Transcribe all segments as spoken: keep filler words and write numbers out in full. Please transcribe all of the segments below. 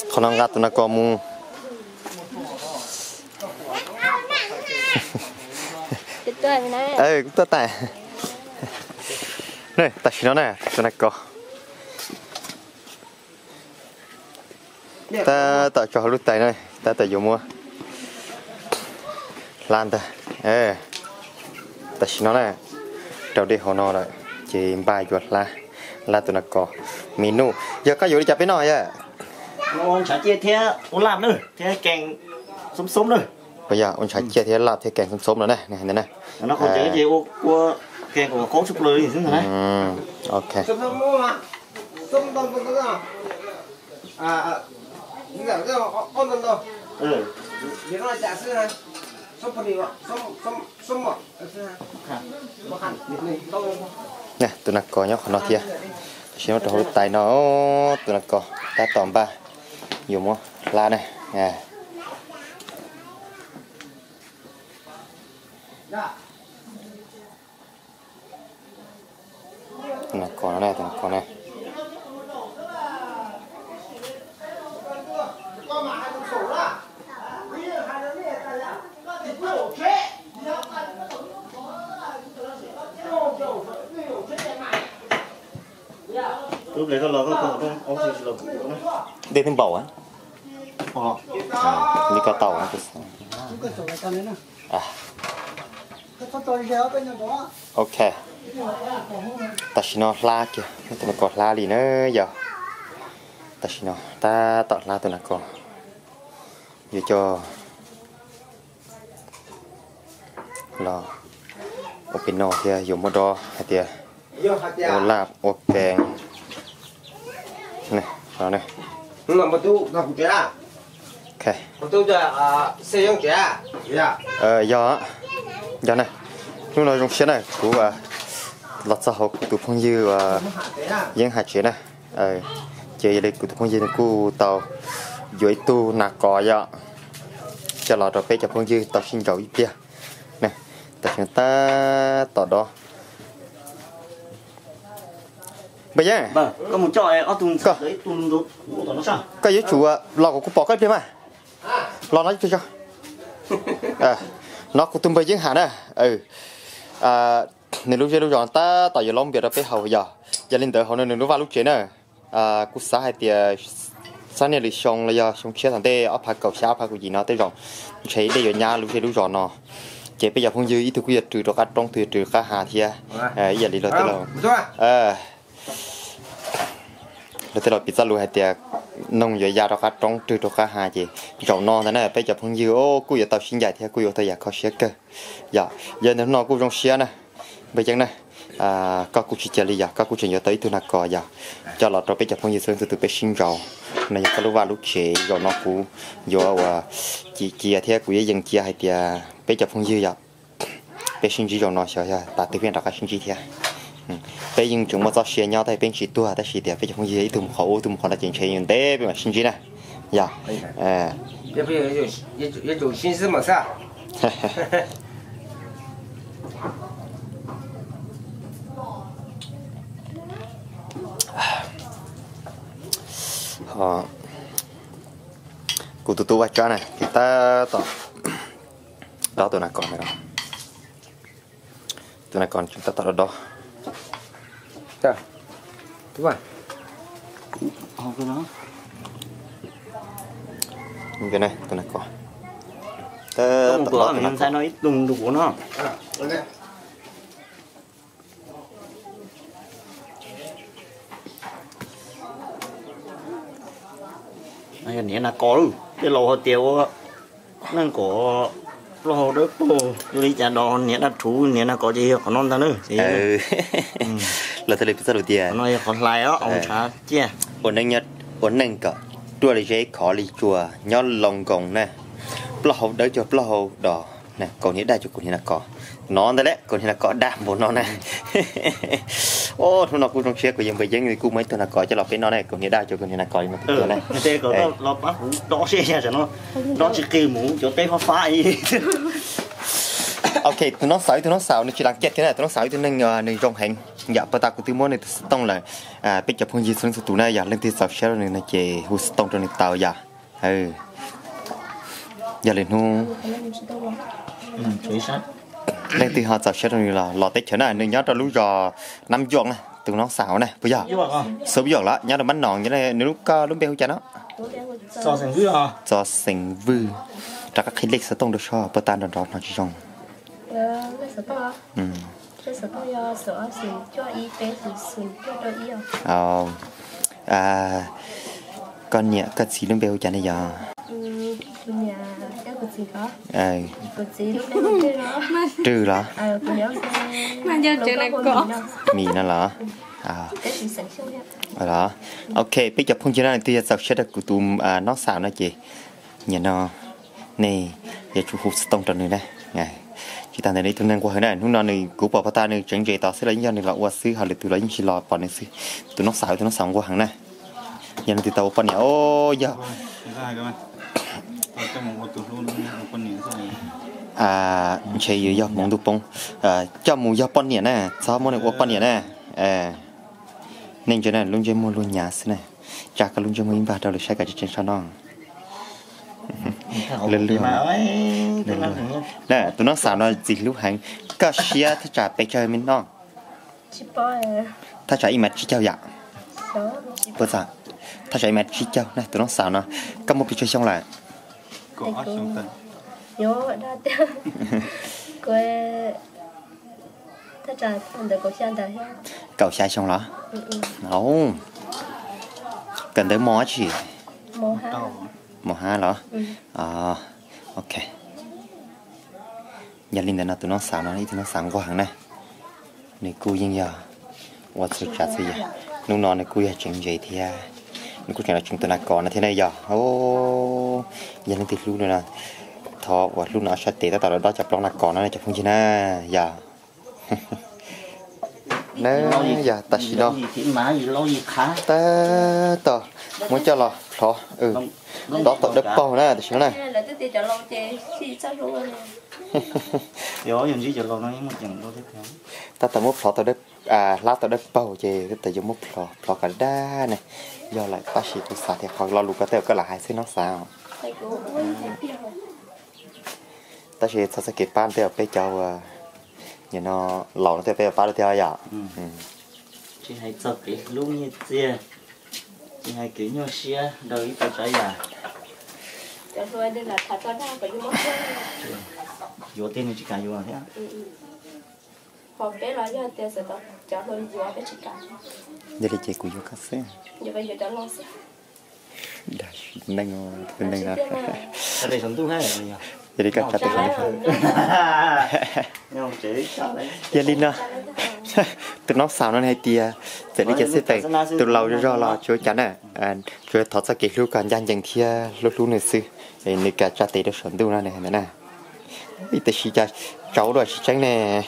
con ăn gạt tụi nó có mu ê cũng tốt tại này tại nó này tụi nó có ta tạo cho lúc tay này ta tại dùng mua lan ta ê tại nó này đầu đi hồ nó rồi chỉ bài chuột là là tụi nó có menu giờ có vụ đi chặt cái nồi à ông chả chia thế ông làm nữa thế kèn sống sống nữa bây giờ ông chả chia thế làm thế kèn sống sống nữa này này này này nó còn cái gì của kèn của con súp lưới gì thế này ok sống sống mua mà sống đông đông đông à những cái cái con đông đông ừ thì nó chả xưa này sống phần gì vậy sống sống sống mà xưa này mà hẳn này đông nè tụi nó có nhá nó thiệt chỉ nó trâu tay nó tụi nó có ta tóm ba nhiều mua la này nè nó có nó này tụi nó có này lúc đấy có lò có có có có gì lò đây thêm bầu á ờ đi cả tàu á à ok ta chỉ nó la kìa tụi nó còn la gì nữa giờ ta chỉ nó ta tọt la tụi nó còn giờ cho là opino thì dùng một đo hay thì ô lạp ô kèn này đó này nó mà tu gặp trẻ à ok mà tu giờ xây dựng trẻ à dạ ờ do do này lúc nào trong xe này của bà lọt xã hội của tụi phong dư và dân hạt chế này ờ chơi đây của tụi phong dư này của tàu dưới tu nạc cò vậy cho lọt rồi phải cho phong dư tàu xin dầu ít kia này tại chúng ta tỏ đó bây giờ vâng có một trò ấy ở tung đấy tung đúng của nó sao cái dưới chủ lọ của bỏ cái kia mà lọ nó cho à nó cũng tung bây giờ hả nè ừ à nếu lúc chơi lúc chọn ta tại giờ lông biệt là phải hậu giờ giờ lên tới hậu nên lúc vào lúc chơi nè à cú xã hay tiề sáng nay lịch xong là giờ xong chia thằng tê ở phải cầu xã phải cái gì nó tới rồi chơi đây ở nhà lúc chơi lúc chọn nó chế bây giờ không dư ít thứ quy trừ cho các trong trừ trừ các hà thì à giờ đi rồi tới rồi à rồi tới rồi bị sao luôn hay tiề nông dưới da cho các trong trừ cho các hà gì chọn non thế này bây giờ không dư ô cú giờ tao xin dài thì cú giờ tao giờ có xe cơ giờ giờ nó nó cú trong xe này bây giờ này à các cú chỉ chơi đi giờ các cú chỉ nhớ tới từ nào cò giờ cho là rồi bây giờ không dư sơn từ từ bây xin rồi này cái lúc vào lúc chế rồi nó cú giờ và chỉ chia theo cú dân chia hay tiề bây giờ không dư giờ bây sinh chỉ rồi nó sợ ra ta tự nhiên đặt cái sinh chỉ theo bây giờ chúng mà cho xe nhau tại bên chỉ tua tại chỉ để bây giờ không dư tụm khẩu tụm khẩu là chuyện chuyện thế bây giờ sinh chỉ này giờ à bây giờ有有有有心思嘛是吧 họ cụ tụi tôi bắt cho này thì ta tỏ đó tụi này còn này đó tụi này còn chúng ta tỏ đó đó dạ đúng rồi không cái đó cái này tụi này còn ta một bữa mình sai nói đùng đùng của nó này này là có cái lò tiêu nó có lò đó cô đi chả đò này là thú này là có gì còn non ta nữa ừ là thế này rất đầu tiên nói còn lại đó ông chả chia ổn định nhất ổn định cả chùa là dễ khó đi chùa nhớ lòng gồng nè plau hậu đỡ cho plau hậu đỏ nè cònนี้ได้cho cònนี้là có nó đấy cònนี้là có đạm của nó này ô thằng nó cũng trong xe của dân bây giờ người cũng mấy thằng là có cho lọc cái nó này cònนี้ได้cho cònนี้là có nhưng mà ừ này thế có nó bắt đó xe xe cho nó nó chỉ kêu mũ cho cái phá phá gì ok tụi nó sợi tụi nó xào nó chỉ làm chết thế này tụi nó sợi tụi nó nên trong hành dạ bắt ta của tụi muốn này tông là à bây giờ phong gì xuống tụi này dạ lên từ sợi sợi này là chỉ hút tông trong này tàu dạ ừ giờ lên hu lên từ họ sợi sợi này là lọt tết thế này nên nhớ cho lú giò năm giọt này tụi nó xào này bây giờ sớm giọt lá nhớ là bánh nòn như này nếu lúc lúc béo cho nó cho thành vư à cho thành vư ra các khí lịch sẽ tông được cho bắt ta đòn đòn nó chỉ trong ừ ờ à con nhẹ cái gì lúc béo cho này giờ ờ trừ đó mà giờ chuyện này có mì nó là à ở đó ok bây giờ phong chuyện này thì sẽ sẽ được của tụm à nó xào nó chị nhìn nó này giờ chú hút tông trần này này này chỉ ta này đi tụi nên qua hồi này lúc nào này cú bảo ta này chẳng gì tao sẽ lấy nhau này là qua xứ hoặc là tụi lấy chỉ lò bỏ này xứ tụi nó xào tụi nó xào qua hàng này giờ thì tao bỏ này ô giờ à chơi gì giờ mong tụi bông à cho mù giờ bỏ này nè sao mong này qua bỏ này nè à nên cho nên luôn chơi mua luôn nhà xí này chắc cả luôn chơi mua ba đâu được sai cả trên sao non lên lừa nè tụi nó xào nó gì lúc hành có xiaถ้าจ่าไปเจอมันน้องถ้าจ่าอีแมทชี้เจ้าอยากเปิดสั่งถ้าจ่าอีแมทชี้เจ้าเนี่ยตụi nó xào nó có một cái chơi xong lại nhớ đã tiêu quê ta trả thằng được cậu sang đời cậu sai xong đó không cần tới mó chỉ mò ha mò ha đó à ok nhà linh là tụi nó xào nó đi tụi nó xào qua hàng này này cua yên giờ qua sự trả gì lúc nọ này cua chuyện gì thì nó cũng chuyện là chúng tôi là còn là thế này giờ ô nhà linh tiệt luôn rồi nè thọ và lúc nào sẽ tệ ta tạo đó chập lông là còn nó này chập không chỉ na giờ nè giờ ta xí đâu ta tờ muốn cho lò lò ừ đó tập đất bao nè thì xíu này ta tập một lò tập đất à lá tập đất bao chứ ta dùng một lò lò cả đa này giờ lại ta xí tôi xả thì hoặc lò lục cái teo cái là hai xí nó sao ta chỉ sao sẽ kịp ban theo cái cháu nhìn nó lẩu nó theo cái ban theo vậy chỉ hay cho cái lúc như thế chỉ hay kiểu như xe đời tới trái à cho tôi đây là thật cho nó phải vô mất vô tên chỉ cả vô thế họ bé nói cho tiền sẽ có cho hơi vô cái chỉ cả giờ đi chơi cùi vô cà phê giờ bây giờ cho lo sẽ đã nên nên nên là đây sống tu hay là giờ đi cắt chặt từ này nhau chỉ giờ đi nữa tụi nó xào nó hay tia giờ đi chơi xếp tay tụi lâu cho lo cho chắn à cho thoát ra cái lúc còn gian dành thia lúc lúc này xưa để người cả chặt tay được sống tu này này nè ít tới xí cha cháu rồi xí trắng nè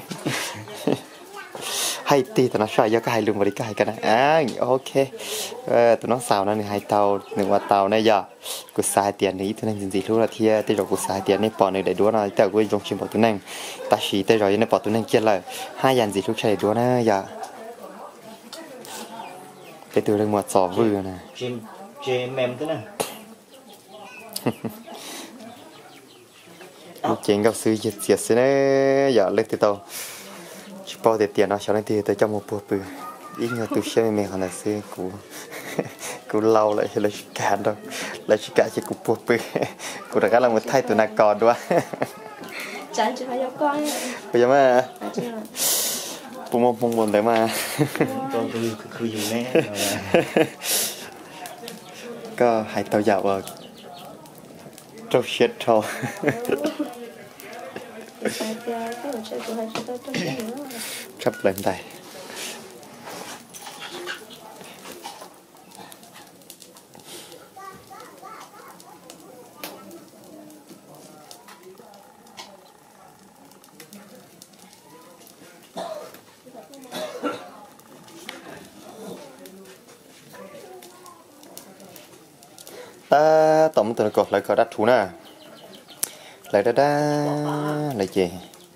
hay tì tụi nó xài cho cái hai lưng vào đi cái hai cái này à ok tụi nó xào nó này hai tàuนึ่งว่าtàu này giờกูxài tiền này tụi nên gì lúc là thia tới rồiกูxài tiền này bỏ này để đua nó tớiกูdùng chim bỏ tụi nên ta xí tới rồi này bỏ tụi nên kia là hai dàn gì lúc chơi đua nó giờ cái tụi nên một sò vừa nè chim chim mềm thế này chuyện gặp sư giật giật xí này giờ lên từ tàu bao tiền tiền nó cho nên thì tới trong một buổi bự ít nhiều tôi xem mình còn là xưa cũ cũ lâu lại là cả đâu là chỉ cả chỉ cũ buổi bự cũ đã cả là một thay tụi này còn đó chẳng chỉ phải con bây giờ mà bụng bụng bụng bụng đấy mà con tôi cứ dùng nè có hai tàu dạo vào trâu shit thôi chấp lên đây ta tổng từ cột lại cột đắt thú nè lại đó đã lại gì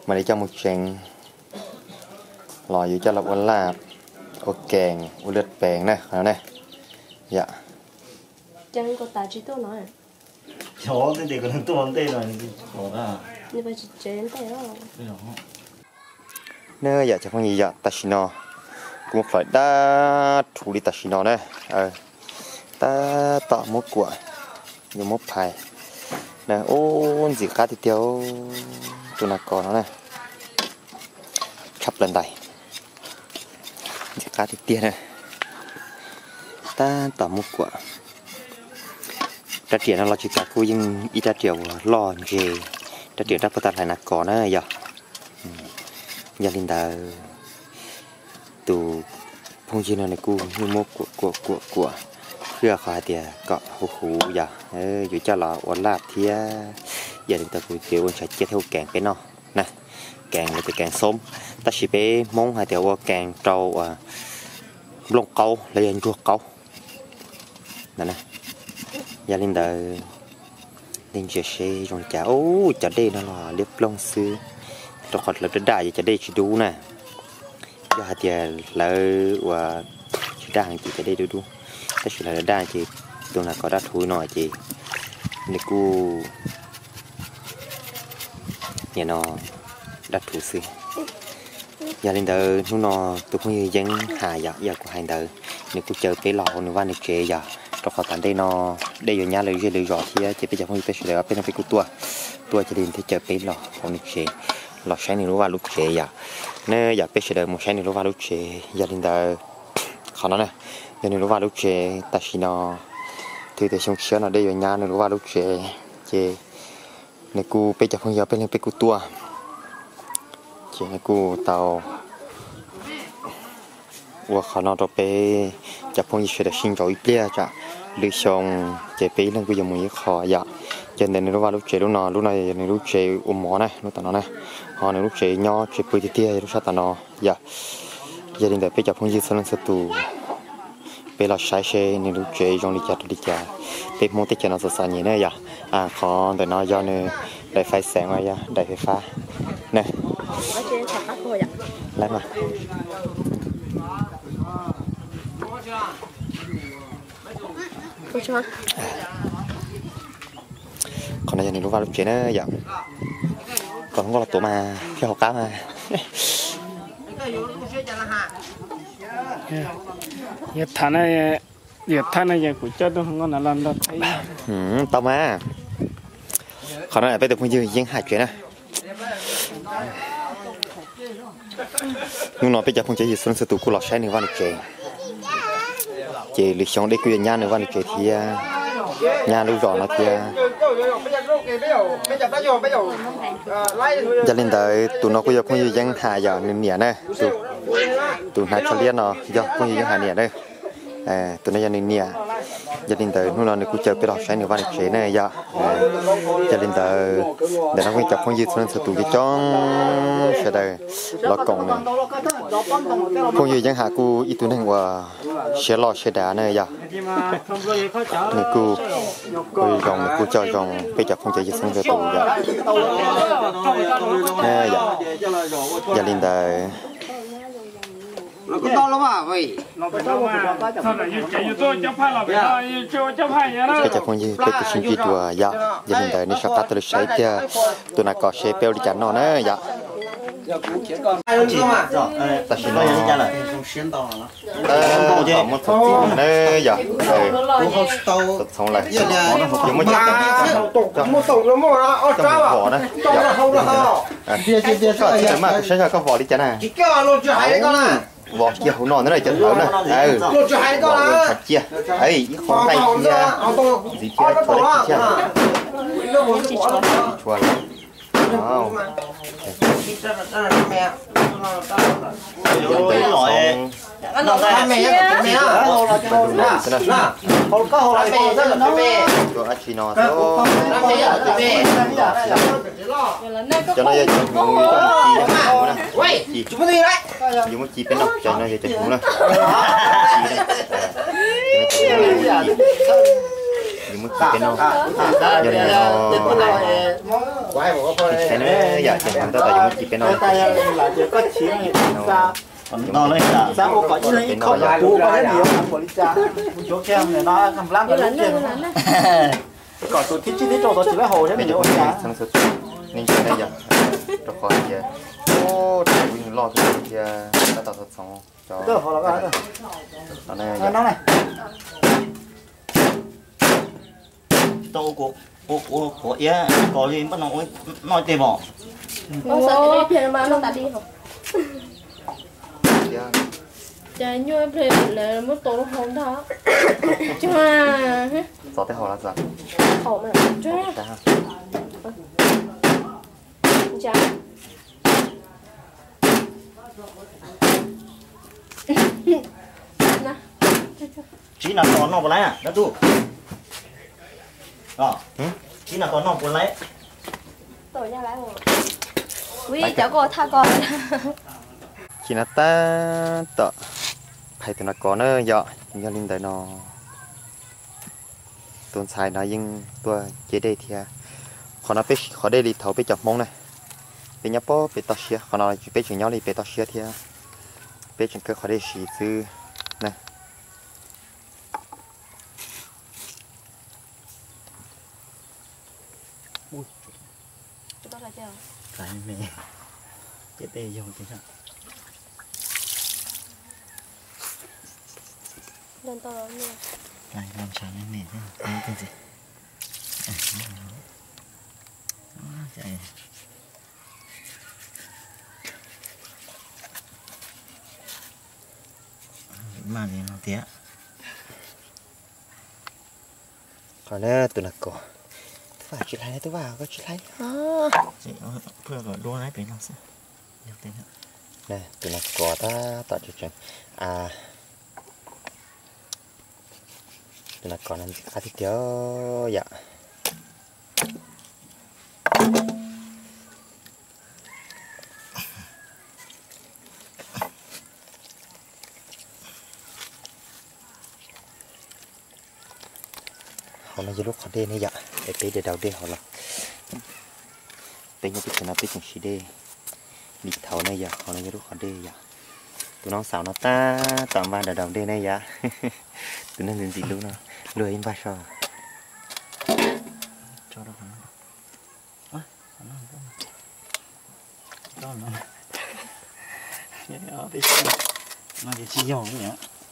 mà để cho một chén lòอยู่cho là quần lạp ô kèng ô lượt bèng này đó này dạ chẳng có tài trí tốt nói chó thế thì còn tuôn đây rồi bỏ ra như vậy chỉ chế tay đó nơi dạ chẳng có gì dạ ta xin nó cũng phải đa thủ đi ta xin nó này ờ ta tạo một quả như một bài nè ô gì cá thì tiêu tụi nó còn nó này chắp lên đây gì cá thì tiền này ta tạo một quả ra tiền nó lo chỉ cả cô nhưng ít ra triệu lo gì ra tiền ra bắt tay lại là có nữa giờ gia đình ta tụ phong chi này cô như một của của của của khưa khỏi tiền cọ hú hú giờ dù cho là ổn lạp thì gia đình ta cũng chịu sẽ chia theo càng cái nó nè càng là càng sớm ta chỉ bé mong hai tiểu càng trâu à lông câu lấy anh ruột câu nè nè gia đình ta đình chơi xe rồi chả ô chả đây nó là liếp lông xưa cho khỏi là đại vậy chả đây chỉ đủ nè giờ thì là và chỉ đang chỉ chả đây đủ đủ ta chỉ là đang chỉ tôi là có đắt thúi nổi chỉ nên cô nhà nó đắt thúi xưa gia đình ta nó nó tôi cũng như dân hà dạ giờ của hành đời nên cô chờ cái lò nữa van được chế giờ cho khỏi tận đây nó đây ở nhà lấy gì lấy giỏ thì chỉ bây giờ không biết sẽ ở bên cái tua tua cho đến thì chờ cái lò không được chế lò sáng này nó vào lúc chế giờ nên giờ bây giờ một sáng này nó vào lúc chế gia đình ta khó nói này gia đình nó vào lúc chế ta chỉ nó thì để xong xíu nó đây ở nhà nó vào lúc chế chế nên cô bây giờ không giờ bên cái tua chế cô tàu và khó nói rồi bây giờ phong sẽ được sinh rồi bia chả được xong chế bây nên bây giờ muốn khó dạ cho nên nó vào lúc chế lúc nào lúc này lúc chế ôm mỏ này lúc tao nó này họ lúc chế nho chế bưởi tia lúc sau tao nó dạ gia đình bây giờ phong dư sang sẽ tù bây giờ sai xe nên lúc chế trong đi chợ đi chợ bây muốn tới chợ nó sẵn như này dạ à khó để nó do nên để phải sáng rồi dạ để phải pha nè lấy mà còn đây là lúc vào lúc chế nữa dạ còn không có là tổ mà khi học cá mà giờ thằng này giờ thằng này giờ của chết đâu không có nào làm đâu thấy ừ tao mà còn này bây giờ không dư dân hai chuyện này nhưng nó bây giờ không chỉ gì xuân sự tụ của lọ sai nữa vào được chế chế lịch sống để quy nhà nữa vào được chế thì nhà lưu rõ nó thì gia đình tới tụi nó bây giờ không như dân hà giờ nên nhẹ này tụi tụi hai cho liên nó do không như dân hà nhẹ đây à tụi nó gia đình nhẹ gia đình tới nó nó cũng chơi cái đỏ sáng nữa vào được chế này giờ gia đình tới để nó cũng chọc không như xuân sự tụi cái chón sẽ đây lọ còng này không như dân hà cu ít tụi này qua sẽ lọ sẽ đá này giờ này cu cô dòng cô cho dòng bây giờ không chạy dịch sang về tù giờ nè giờ gia đình đời nó có to lắm à vậy bây giờ không như bây giờ xin chỉ đùa giờ gia đình đời này sẽ cắt từ sấy kia tụi này có xe bèo đi chắn nó nữa giờ ta xin nói ra là không xuyên tàu nó ờ một số nơi giờ tập xong lại dùng một chiếc một tổng nó mua nó trong một vỏ này bia bia bia sao chỉ mà sẽ cho cái vỏ đi chả này chỉ cái lô chưa hay con à vỏ kia không ngon nữa này chân lớn này ừ lô chưa hay con à thật chia ấy khó tay kia gì kia thôi chia chua wow mẹ cái loại nó ra mẹ mẹ nè hồ có hồ mẹ rất là mẹ cho anh chị nó thôi cho nó giờ chụp một người chi chụp đi đấy dùng một chi bên nóc cho nó giờ chụp nữa dùng mức cái nó giờ này nó cái nó giờ chuyện chúng ta tại dùng mức cái nó còn to lên là sao có có những không là cũ có rất nhiều thằng của cha chỗ kem này nó cầm lắm cái lớn còn tụi thích chi tiết chỗ đó chỉ là hồ thế mình ôi cha sang sốt nên chuyện này giờ cho khỏi giờ ô trời mình lo cái giờ ta tạo thật xong cho được họ là cái đó này nó này tô của của của của ý có gì bắt nói nói tiền bỏ Ông sợ đi phía mà nó ta đi không? giờ Chả như em phải là mất tổ nó không đó. Chứ mà gió tới họ là gì khổ mà chứ. Chả. chỉ là còn nó lấy à đó tu đó chỉ là còn nó còn lấy Tổ nhà lại rồi. Ui, cháu cô tha con. chỉ là ta tợ phải tụi nó có nữa giờ giờ linh tới nó tuần xài nó nhưng tôi chế đây thì họ nó biết họ đây đi thầu biết chọc mông này biết nhấp bó biết tao xia họ nói biết chuyện nhau đi biết tao xia thì biết chuyện cơ họ đây xì chứ này Chúng ta phải chơi. cái mẹ chết đây dùng thế sao Lên to lắm nè. cái làm sao này mẹ thế này cái gì chạy mà gì nó tiếc còn nữa tụi nó có phải chị lấy tôi vào có chị lấy chị vừa gọi đua lấy bên nó sẽ được tiền nè tụi nó có ta tạo cho chuyện à tụi nó còn ăn cá thịt tiêu dạ họ nói lúc họ đê này dạ để tí để đầu đê họ là tí như cái nào tí cũng chỉ đê đi thầu này dạ họ nói lúc họ đê dạ tụi nó xào nó ta tạm vào đầu đê này dạ tụi nó làm gì luôn nó lười in ba sò cho đâu nó nó cho nó nó nó chỉ chi dầu nhỉ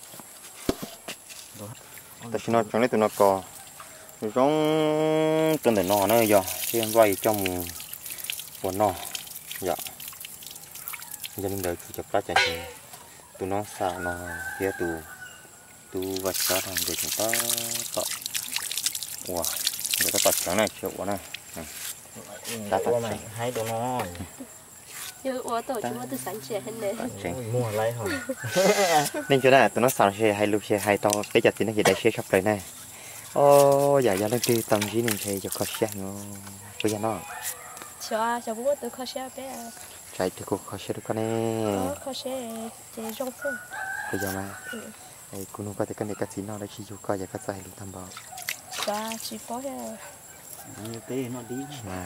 ta chỉ nói trong đấy tụi nó có giống trên để nọ nữa giờ khi em quay trong một nọ dạ gia đình đời chụp ra chạy thì tụi nó xào nó phía tù tù vật ra thành để chúng ta tạo wow để ta tạo trắng này triệu quá này ta tạo này hai đồ nó Chứ ủa tổ chúng ta từ sáng trẻ hết nè. mua lấy không nên chỗ này tụi nó xào xe hay lúc xe hay to cái chặt thì nó chỉ để xe sắp tới này ô dạ dạ nó đi tầm gì nên xe cho khó xe nó bây giờ nó Cho cho bố tôi khó xe bé. chạy thì cũng khó xe được con nè Ờ khó xe chế rong phương. bây giờ mà ai cũng không có thể cái này cái gì nó đã chỉ chịu coi giờ cái sai luôn thăm bảo Cho chỉ có cái như thế nó đi mà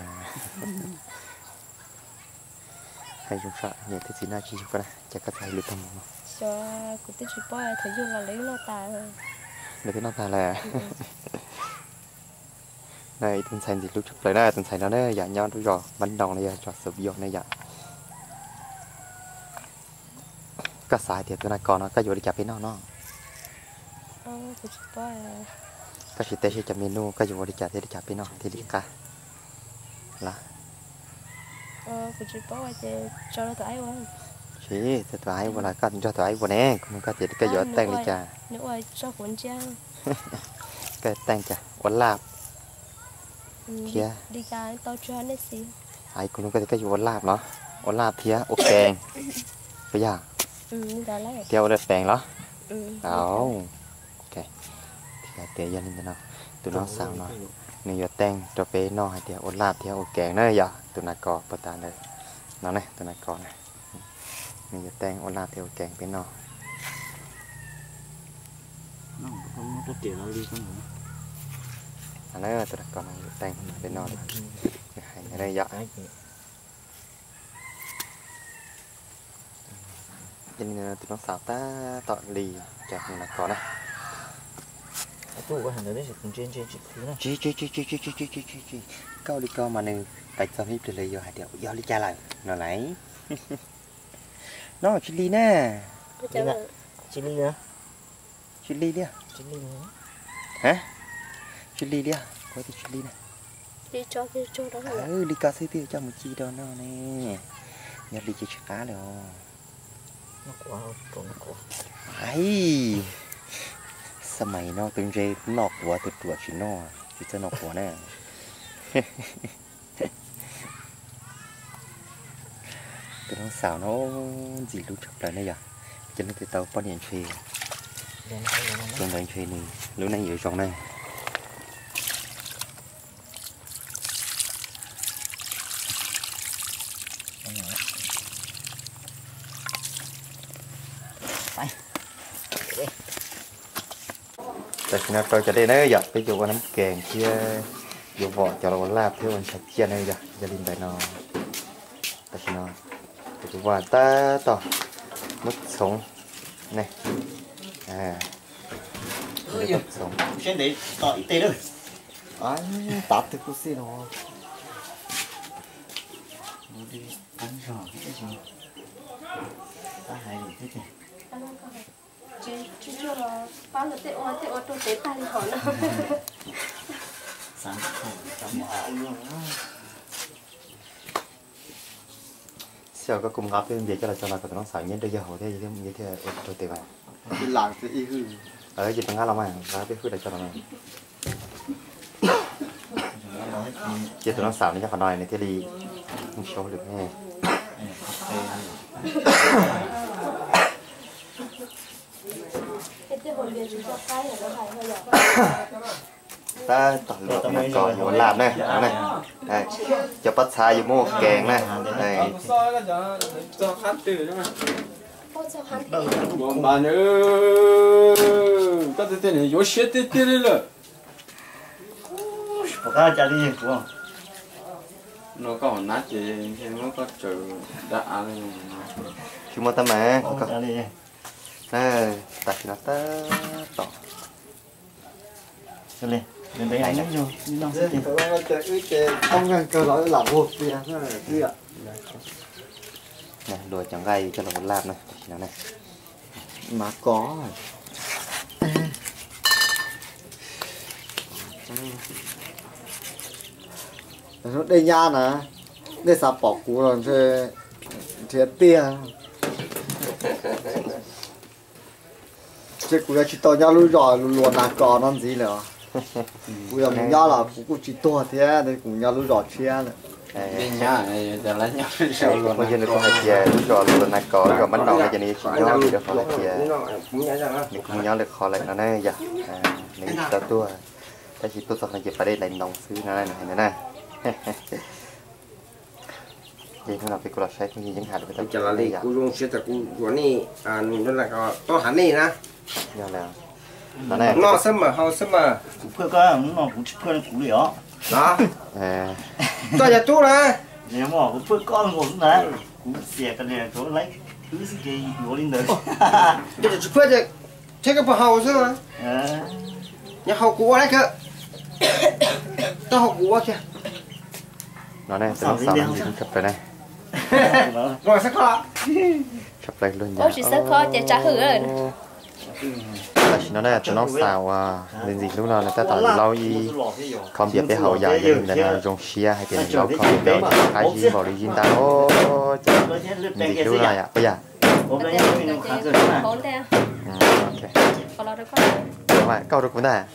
hay chúng sợ nhiều thứ gì nào chỉ chịu coi này chắc cái sai luôn thăm bảo cho cụ tích chỉ có thời gian là lấy nó tài rồi. để cái nó ta là này tuần sai gì lúc chụp lại đây tuần sai nó đấy dạ nhau đúng rồi bánh đồng này giờ cho sụp vô này dạ cái sai thì tụi này còn nó cái vô đi chặt bên nó nó Ờ cụ chỉ có cái gì tết sẽ chặt menu cái vô đi chặt thì đi chặt bên nó thì đi cả là ờ cụ chỉ có cái cho nó tới quá. chỉ thì tụi ai vừa là cái cho tụi ai vừa nè cũng có thể cái vô tăng đi chả Nếu mà cho cuốn trang cái tăng chả quấn lạp Kia đi ra tao cho nó xí ai cũng có thể cái vô lạp nó quấn lạp thì ok bây giờ ừ đi ra lấy theo được bèn đó ừ đó ok thì để dân lên nào tụi nó sao nó nếu giờ tăng cho bé nó hay thì quấn lạp thì ok nữa giờ tụi nó có bắt đầu này nó này tụi nó có này nếu giờ tăng quấn lạp thì ok bé nó nó không có tiền nó đi không thằng nó tụi con đang bên nọ hay đây dạ cho nên tụi nó xào ta tọt lì chặt là có này tôi có hàng đấy cũng trên trên trên này chi chi chi chi chi chi chi chi chi câu đi câu mà nè tại sao hiếp lấy vô hai điều do đi cha lại nó lấy nó là chili nè chili nữa chili đi à chili nữa hả chili đi à có thì chili nè đi cho đi cho đó là ừ đi cà phê tiêu cho một chi đó nó nè nhớ đi chơi cá rồi nó quá trộn nó quá ấy sao mày nó từng dây nọ của từ tuổi chỉ nó chỉ cho nó của nè từ nó xào nó gì lúc chụp lại này giờ cho nên từ tàu bao nhiêu chơi trong đó chơi này lúc này ở trong này tại sao tôi cho đây đấy giờ bây giờ qua nắm kèn chia dù vỏ cho nó lạp theo mình sạch chia này giờ gia đình này nó tại sao chúng ta ta tỏ mất sống này à mất sống trên đấy tỏ ít tê rồi anh tát thì cũng xin nó đi ăn rồi cái gì ta hay thế thì chứ chứ cho nó bao là tệ ô tệ ô tôi tệ tay họ nó sáng sáng bỏ luôn sao có cùng gặp thêm việc cho là cho là nó xài nhân đây giờ hồi thế như thế như thế tôi tệ vào đi làm thì y hư ở chỉ từng ngã làm mày ra biết hư để cho nó mày chỉ tụi nó xài nên chắc phải nói này cái đi không show được nghe ta tỏ lửa này có nhiều làm này này này cho bắt xa như mua kèn này này bà nhớ có thể này có xe tê tê rồi có cái chả đi đúng không nó có nát gì thì nó có chữ đã chúng ta mà chả đi này đặt nó ta tỏ lên lên đấy anh vô đi đâu sẽ tìm ông ngân cơ nói là một gì đó là gì ạ này đùa chẳng gây cho là một lạp này nó này mà có nó đây nha nè đây sạp bỏ cú rồi thì thì tia chứ cú chỉ to nhau lui rồi luôn là có nó gì nữa cú là mình nhau là cú cú chỉ to thế nên cú nhau lui rồi chia nữa đi nhá giờ lấy nhau sao luôn bây giờ nó có hai chia rồi luôn này có rồi bánh đòn này cho nên chỉ nhau thì được khỏi lại chia mình không nhau được khỏi lại nó này giờ này tao tua ta chỉ tôi sau này chỉ phải đây lại nòng xứ nó này này này vậy thôi là cái cột sét như những hạt của cho là đi cú dùng sẽ là cú của này à nó là có to hẳn này nè nhau nào nó này nó xem mà họ xem mà cũng phơi cái nó cũng phơi nó cũng liệu đó à tôi nhà chú này nếu mà cũng phơi con cũng đấy cũng xẻ cái này chỗ lấy thứ gì vô lên đấy bây giờ chú phơi thì thế cái bao hậu chứ nhà hậu cũ đấy cơ tao hậu cũ kìa nó này tôi nó sao nó chụp về này rồi sẽ có chụp lại luôn nha ô chỉ sẽ khó để trả hử rồi là nó này tôi nó xào lên gì lúc nào là ta tạo lâu y không biết cái hậu dài cho nên là dùng xia hay cái lâu không biết cái gì bảo đi ta ô gì lúc nào ạ bây giờ bốn đây còn lo được không phải câu được cũng này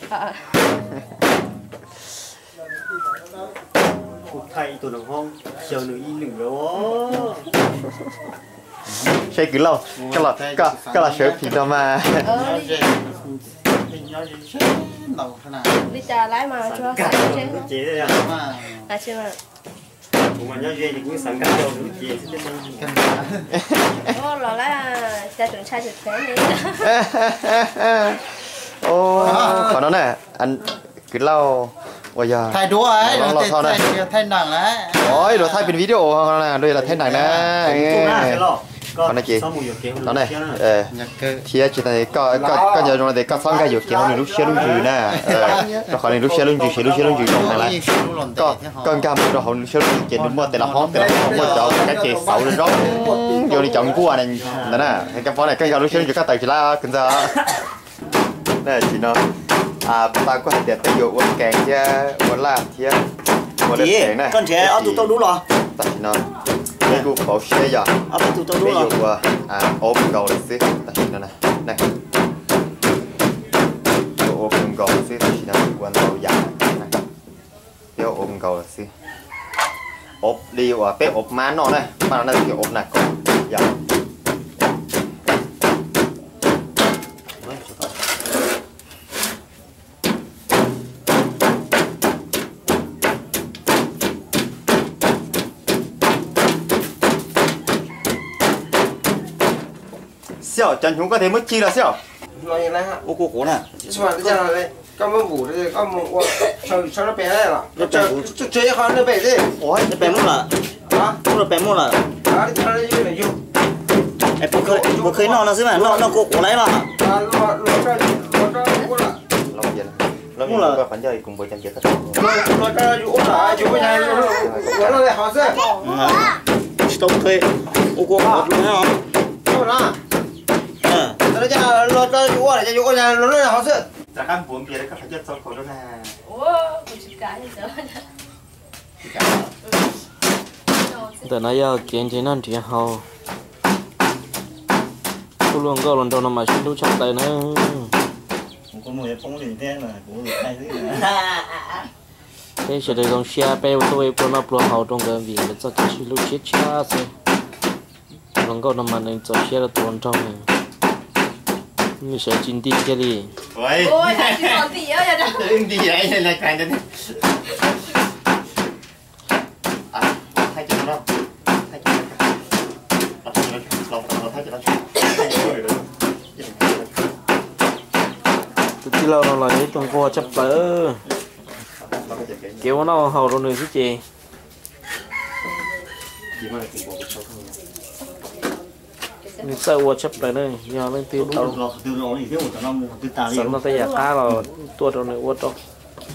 thay tụi nó không chờ nữa y nữa đó chơi cứ lâu cái là cái cái là sửa thì đâu mà đi trả lái mà cho chế đấy à à chứ mà mà nhớ gì thì cũng sẵn cả đâu nữa chế ô là là cha trưởng trai trưởng thế này ô còn nó này anh cứ lâu ôi giờ thay đũa ấy Lon lon thôi này. thay nặng đấy ôi rồi thayเป็นวิดีโอnè đây là thay này nè con này chị đó này ờ chia chị này có có có giờ rồi để có xong cái dục kiểu này lúc xe lúc gì nè rồi khỏi này lúc xe lúc gì xe lúc xe lúc gì trong này có con cam rồi họ lúc xe lúc gì chị đúng không? Tại là hot tại là không có chọn cái chị xấu lên đó vô đi chọn cua này đó nè cái phó này cái lúc xe lúc gì các tài chỉ là kinh ra nè chị nó à ta có thể tay dụ quần kèn chứ quần làm chứ quần đẹp kèn này con trẻ ở tụi tôi đúng rồi tại nó cái gu khẩu xe giờ ở tụi tôi ví đúng rồi dụ à ốp cầu này xí tại nó này này ốp cầu xí tại nó quần đầu dài này cái ốp cầu là xí ốp đi và cái ốp má nó này mà nó là cái ốp này còn giờ Siêu, chân chúng có thể mất chi là siêu. nói như này ha ô cô cố nè nhưng mà cái chân này có một vụ đây có một cho cho nó bé này là cho cho chơi họ nó bé đi Ôi, nó bé mua là đó mua là bé mua là đó thì nó như này dùng em bữa khơi bữa khơi nó nó xí mà nó nó cô cố lấy mà à nó nó cho nó cho cũng là lâu vậy lâu như là phải chơi cùng với chân chết nó nó cho dùng là dùng cái này nó nó lại họ sẽ stop thuê ô cô một luôn hả nó nó nó cho nó cho dùng là cho dùng cái này nó nó họ sẽ Chắc ăn buồn bia đấy các phải chết xong rồi đó nè. Ủa, một chút cái gì đó. từ nãy giờ kiến thế nào thì hầu cô luôn có lần đầu nó mà xin đu chắc tay nữa có một cái phóng liền thế mà cũng được hay thế thế sẽ được dòng xe bé tôi cô nó pro hầu trong cái vì nó cho chỉ lúc chết cha rồi lần có nó mà nên cho xe là tuần trong này như sẽ chín tin cái gì Ôi. Ôi, thằng chị còn gì á vậy đó. Đừng đi vậy này là càng đến. À, thay cho nó. Thay cho nó. Lọc cho nó, lọc nó thay cho nó. từ khi lâu nó lại trong cô chấp lỡ kiểu nó hầu rồi nữa chứ chị mình sợ qua chấp lại đây nhờ lên tiêu tao đúng lo từ đó thì thiếu một tao nó từ tao đi sẵn nó tay giả cá là tua rồi này uất đâu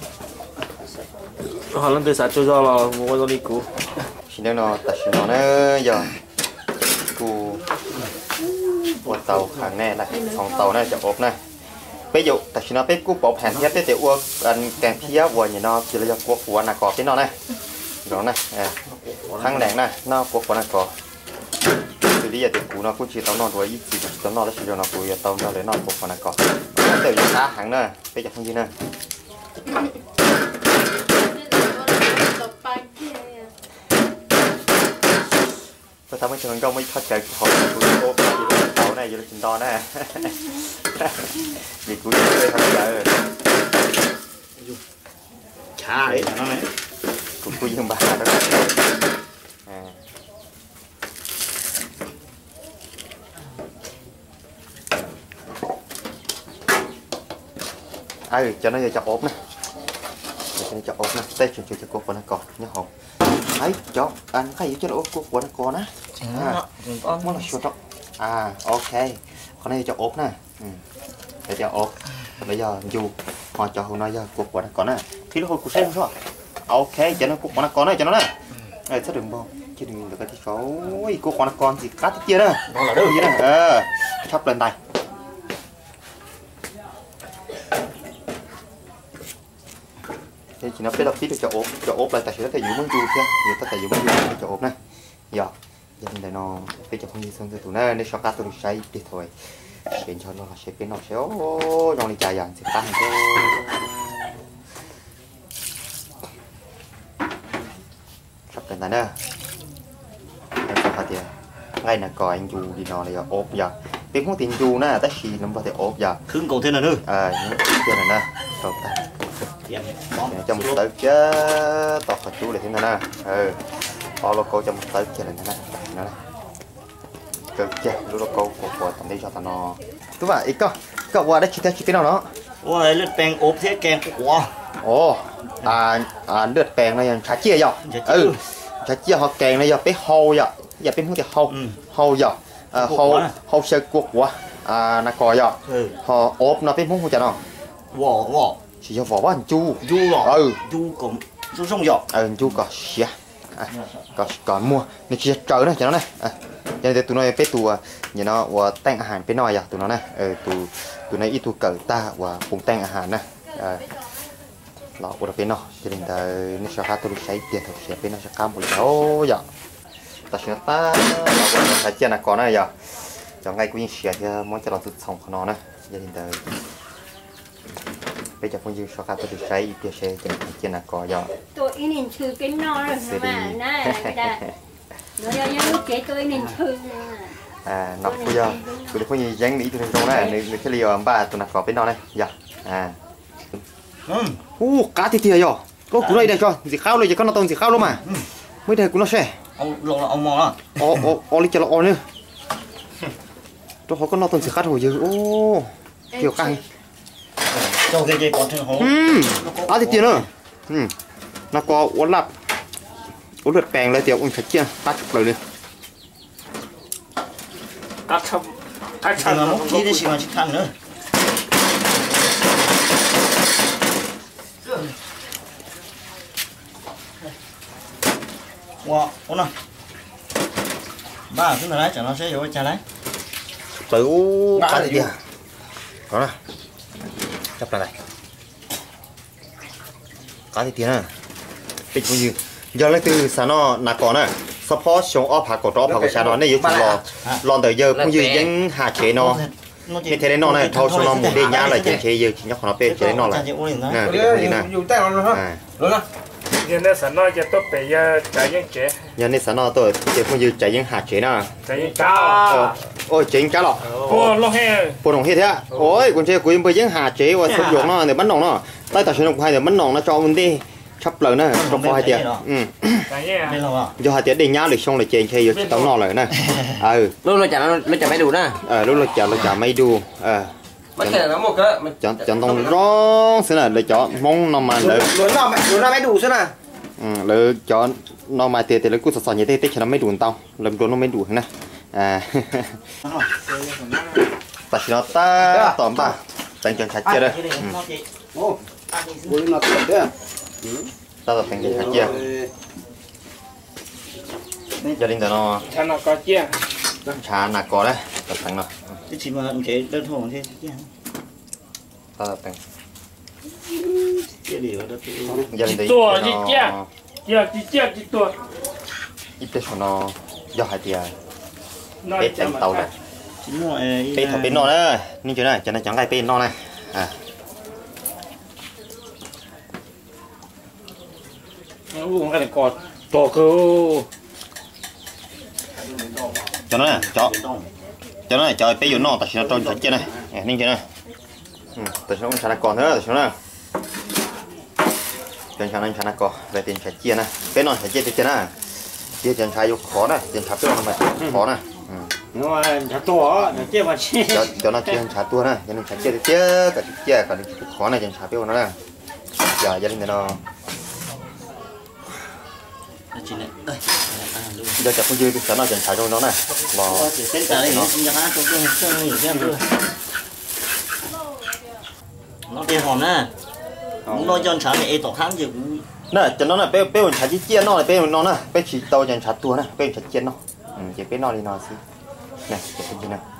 họ lên từ xã cho do là mua cho đi cũ Xin lỗi nó, ta xin nó nữa giờ. Cú uất tàu hàng này này, phòng tàu này chậm ốp này. Ví dụ, ta xin nó biết cú bỏ hẹn thiết để uất ăn kèm phía vừa như nó chỉ là do cuộc của nó có cái nó này. Đó này, thằng đèn này, nó cuộc của nó có. Từ bây giờ thì cú nó cũng chỉ tao nó đuổi ít chỉ tao nó là chỉ cho nó cú tao nó lấy nó cuộc của nó có. Từ giờ cá hàng nữa, bây giờ không gì nữa. Tôi tao mới cho mình công mới thoát chạy họ cú ô tàu này giờ trình to nè. Vì cú chơi thật giờ. chả đấy nó này Cú cú dương bà đó. À. Ai cho nó chọc ốp nè. Cho nó chọc ốp nè. Tê cho cho cho cô của nó còn nhớ hồn. Ấy chọc anh thấy cho nó ốp cô của nó còn á. À, con muốn là chuột đó. À, ok. Con này cho ốp nè. Ừ. Để cho ốp. Bây giờ dù họ cho hôm nay giờ cuộc của nó còn nè. Thì nó hồi của xem sao? Ok, cho nó cuộc của nó còn này cho nó nè. Này sao đừng bông. Chứ đừng được cái số cuộc của nó còn gì cắt kia nữa. nó là đâu Gì nè. Ờ. Chắp lên tay. Thế chỉ nó biết đọc tiếp cho ốp, cho ốp lại tại vì nó phải giữ muốn chu chứ, nhiều ta phải giữ muốn chu cho ốp này, giờ, giờ này nó phải cho không như sơn tụi nó nên cho cá tụi nó say đi thôi, khiến cho nó là sẽ biến nó sẽ ô, trong này chạy dần sẽ tăng cho, sắp đến này nữa, em sẽ phát tiền, ngay là coi anh chu đi nó này ốp giờ, biết muốn tiền chu nữa, tất nhiên nó có thể ốp giờ, cứng cầu thế nào nữa à, những cái này nè, rồi ta. Trong một tới chứ tao phải chú để thế này nè, ừ, bao lô câu trong một tới chứ này nè, nè, cực chứ, lô câu của của tầm đi cho tao nó, đúng vậy, ít có, có qua đấy chỉ theo chỉ cái nào đó, ôi lên bèn ốp thế kèm của ồ, à à lượt bèn này chả chia giờ ừ chả chia họ kèn này giờ bé hầu giờ giờ bé không thể hầu hầu giờ hầu hầu sơ cuộc quá à nó coi giờ họ ốp nó bé không không chả nào vỏ vỏ chỉ cho vỏ bán chu du vỏ ừ du cũng du sông giỏ ừ chu có xía có có mua nó chỉ trời này cho nó này cho nên tụi nó bé tụi như nó và tặngอาหารไปหน่อยgiờ tụi nó này ừ tụi tụi nó ít tụi cởi ta và cùng tặng อาหาร này lọ của bên nó cho nên là nó sẽ hát tôi thấy tiền thực sẽ bên nó sẽ cam một số giờ ta sẽ ta lọ của nó sẽ chia là có này giờ cho ngay cũng sẽ thì món cho nó tự sống của nó này cho nên là bây giờ cũng như sẽ hát tôi thấy tiền sẽ cho nó chia là có giờ tôi nên chơi cái nó rồi mà này nó giờ giờ cái tôi nên chơi à nó bây giờ tôi cũng như dáng lý tôi trong này nếu cái liều ba tôi là có bên nó này giờ à u cá thì thiệt rồi, có cú này đây cho, gì khaoเลยจะ có nó tông gì khao luôn mà, mới đây cú nó xe, ông lo ông mò đó, ô ô ô đi cho nó ô nữa, cho họ có nó tông gì khao rồi chứ, ô, kiểu căng, cho cái gì còn thêm hổ, cá thì thiệt nữa, nó có uốn lặp, uốn lượt bènเลยtiểu ông phải chia, cắt lời đi, cắt chậm, cắt thằng chậm, nó móc tí để xí mà chỉ thằng nữa. Wow, ổn không? Ba cái này chẳng nó sẽ vô trả đấy. tới cá thì thiệt, có nè, chấp lại này, cá thì thiệt nè, bị cái gì, giờ lấy từ sáng nó nà có nè. support xuống ốp hạt cổ đó hạt cổ xa nó này yếu chừng lò lò tới giờ cũng như những hạt chế nó như thế này nó này thâu xuống nó một đêm nhá lại chế chế giờ chỉ nhóc nó bê chế nó lại nè cái này dùng tay nó ha rồi đó giờ này sản nói cho tôi bây giờ chạy những chế giờ này sản nó tôi chế cũng như chạy những hạt chế nó chạy những cá ôi chế cá lọ ô lo he bộ đồng hết thế à ôi con chế cũng bây những hạt chế và sử dụng nó để bắn nòng nó tay tạo sử dụng hay để bắn nòng nó cho mình đi sắp lời nữa trong hai tiệt ừ do hai tiệt đi nhá lịch xong là chèn chơi giờ tao nọ lại nè ừ lúc nó chả nó chả mấy đủ nè ờ lúc nó chả nó chả mấy đủ ờ mất tiền nó một cái chọn chọn tông rõ thế này để chọn mong nó mà để lớn nào mẹ lớn nào mấy đủ thế nào ừ để chọn nó mà tiệt thì lấy cú sọt sọt như thế thế cho nó mấy đủ tao làm đồ nó mấy đủ nè à ta chỉ nó ta tóm ba đánh chọn chặt chia đây ô bố nó tiệt đấy ta tập đánh chặt chia gia đình nó cha nó có chia chả nạc có đấy tập đánh nó cái chỉ mà chế đơn thuần thế ta tập đánh cái điều đó gia đình đấy tua chỉ chia giờ chỉ chia chỉ tua ít tết nó do hai tiệt nói tết đánh tàu này chính là tết thằng bên nó đấy nhưng chỗ này cho nên chẳng ai bên nó này à uống cái này còn to cơ cho nó này cho cho nó này cho bây giờ nó tại sao nó tròn thật chưa này ninh chưa này tại sao nó chả còn nữa tại sao này chân chả nên chả còn về tiền chả chia này bên nó chả chia thì chia này chia chân chả vô khó này chân chả biết nó mà khó này nó chả to nó chia mà chia cho cho nó chia chả tua này cho nên chả chia thì chia cả chia còn khó này chân chả biết nó này giờ gia đình nó giờ chả không dư thì nó chẳng xài trong nó này bò nó đi hòn nè nó cho trả này tổ kháng gì nè cho nó là bé bé mình xài chỉ chia nó là bé mình nó nè bé chỉ tàu chẳng xài tua nè bé mình xài chia nó chỉ bé nó đi nó xí nè cái gì nè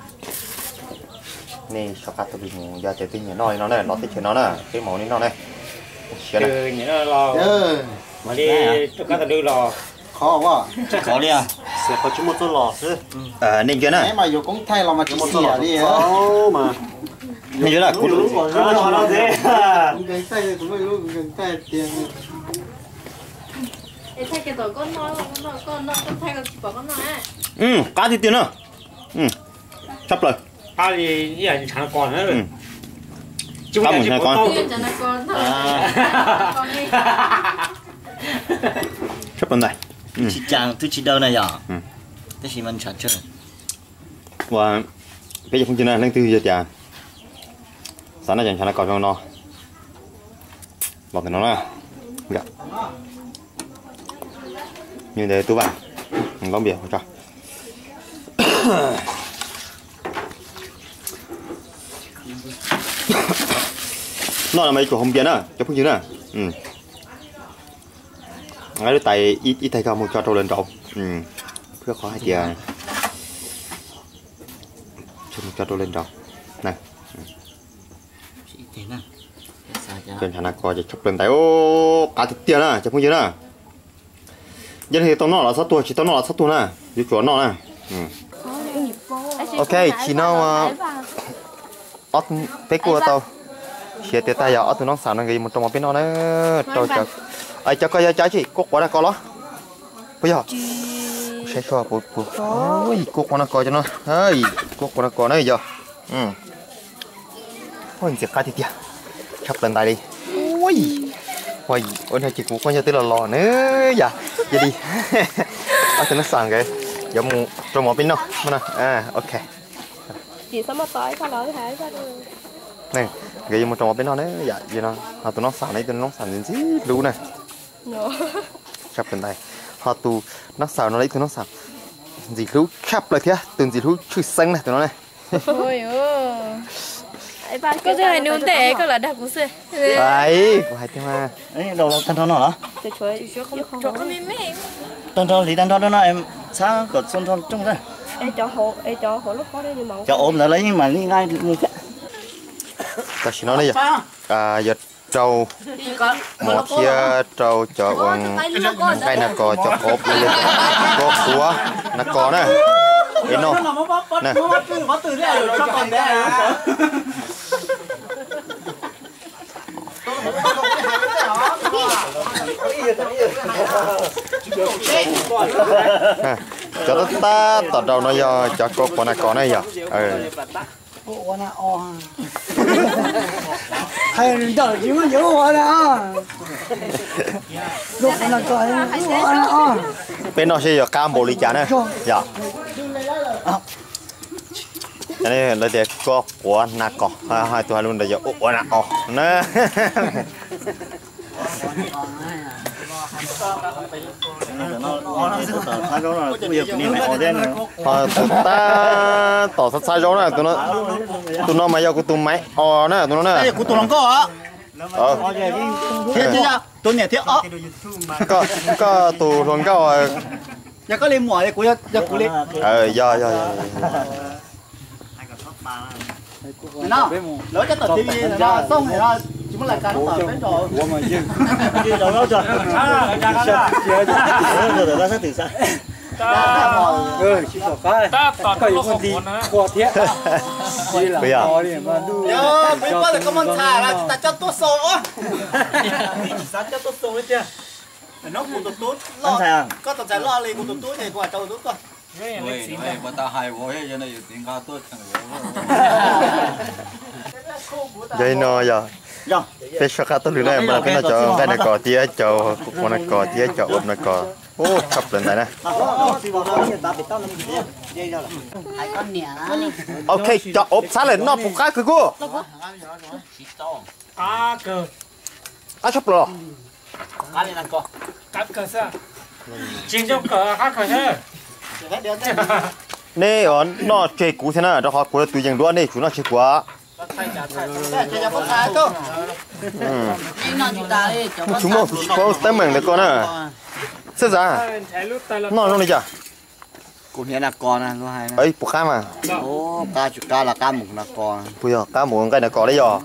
nè cho cá tôi đi ngủ giờ chơi tin nó nó này nó thích chơi nó nè cái màu này nó này từ nhỉ nó lo mà đi cho cá tôi lò khó quá khó đi à sẽ có chút một số lò chứ à nên chơi nè em mà dù cũng thay là mà chỉ xì à đi hả mà nên chơi là cú nó thế cái tay cũng phải lúc cái tay tiền để thay cái tổ con nói con nói con nói con thay cái chỉ bảo con nói ừ cá thì tiền nữa ừ sắp rồi à thì như là chẳng còn nữa rồi chúng ta chỉ có tiền cho nó con thôi con đi sắp rồi này chỉ chàng tôi chỉ đâu này à tôi chỉ mình chặt chơi và bây giờ không chơi này lên từ giờ chả sáng nay chẳng chả là còn trong nó lọt thì nó nè dạ như thế tú bạn lóng biển cho nó là mấy chỗ không biển à cho phun chứ nè ừ ngay đứa tay ít ít tay cao một cho trâu lên trâu ừ rất khó hai tia cho một cho trâu lên trâu này trên khả năng coiจะ chụp lên tay ô cả thực tiền à cho phun chứ nè dân thì tao nó là sáu tuổi chỉ tao nó là sáu tuổi nè dưới chỗ nó nè ừ. Ok chỉ nó ớt té cua tao chia tay tay giờ ớt tụi nó xào nó gì một trong một bên nó nữa trâu chợ ai cho coi trái chị cốt quả là có đó bây giờ sẽ cho bột bột ôi cốt quả nó coi cho nó ơi cốt quả nó coi này giờ ừ ôi giật cái thì kìa chắp lên tay đi ôi ôi ôi này chị cũng coi như tới là lò nữa dạ vậy đi ớt tụi nó xào kìa giờ một trong một bên nó nè à ok chị sao mà tới sao nói thế sao này ghi một trong một bên nó đấy dạ gì nó họ tụi nó xả này tụi nó xả gì đủ này chắp lên tay họ tụ nó xả nó lấy tụi nó xả gì đủ chắp lại thế từng gì đủ chữ xanh này tụi nó này ôi ơi có thứ này nướng tệ có là đặc cũng xưa đấy của hai tiếng mà ấy đầu tân thôn nó hả tân thôn thì tân thôn đó em sáng cột xuân thôn trong đây em cho hộ em cho hộ lúc có đây nhưng mà cho ôm lại lấy nhưng mà đi ngay như thế ta chỉ nói đây giờ à giờ trâu một chia trâu cho bằng cái nào có cho ốp bây giờ có cua nó có nè cái nó nè cho ta tọt đầu nó giờ cho có con này có này giờ hay đợi chứ mà nhớ hoa nè lúc là coi hoa nè bên nó sẽ giờ cam bồ lì chả nè dạ cái này là để có của nạc cỏ hai tuổi luôn để giờ của nạc cỏ nè ờ ta tỏ sát sai rồi nè tụi nó tụi nó mày giờ của tụi mày ờ nè tụi nó nè của tụi nó có hả ờ thế chứ sao tôi nhảy thế ớ có có tụi nó có giờ có lên mỏi của giờ của lên ờ giờ giờ nó lỡ cho tờ tivi nó xong rồi nó chỉ muốn lại cái nó tờ bên rồi của mà chứ chứ đâu đâu rồi rồi rồi nó sẽ từ xa ừ chỉ có cái ta tọt cái nó con không gì muốn nữa qua thiết bây giờ nhớ mấy con là có món xà là ta cho tôi sổ sao cho tôi sổ đấy chưa nó của tôi tốt lo có tờ giải lo liền của tôi tốt này của tôi tốt con ôi bà ta hay quá cho nên tiếng ca tốt chẳng vậy nó giờ cái số cá tôi lười này mà cái nó cho cái này cỏ tía cho con này cỏ tía cho ốp này cỏ ô chập lên này nè ok cho ốp sát lên nó phục cái cứ cô à cơ à chập rồi cái này là co cắt cơ sao chính trong cờ khác cờ thế nè on nó chơi cú thế nào đó họ cú tụi dân đua này chúng nó chơi quá chúng nó có tấm mềm để con à sao ra nó nó này chả của nhà là con à nó hay ấy bọc cam à ô cá chục cá là cá mùng là con bây giờ cá mùng cái này có đấy giờ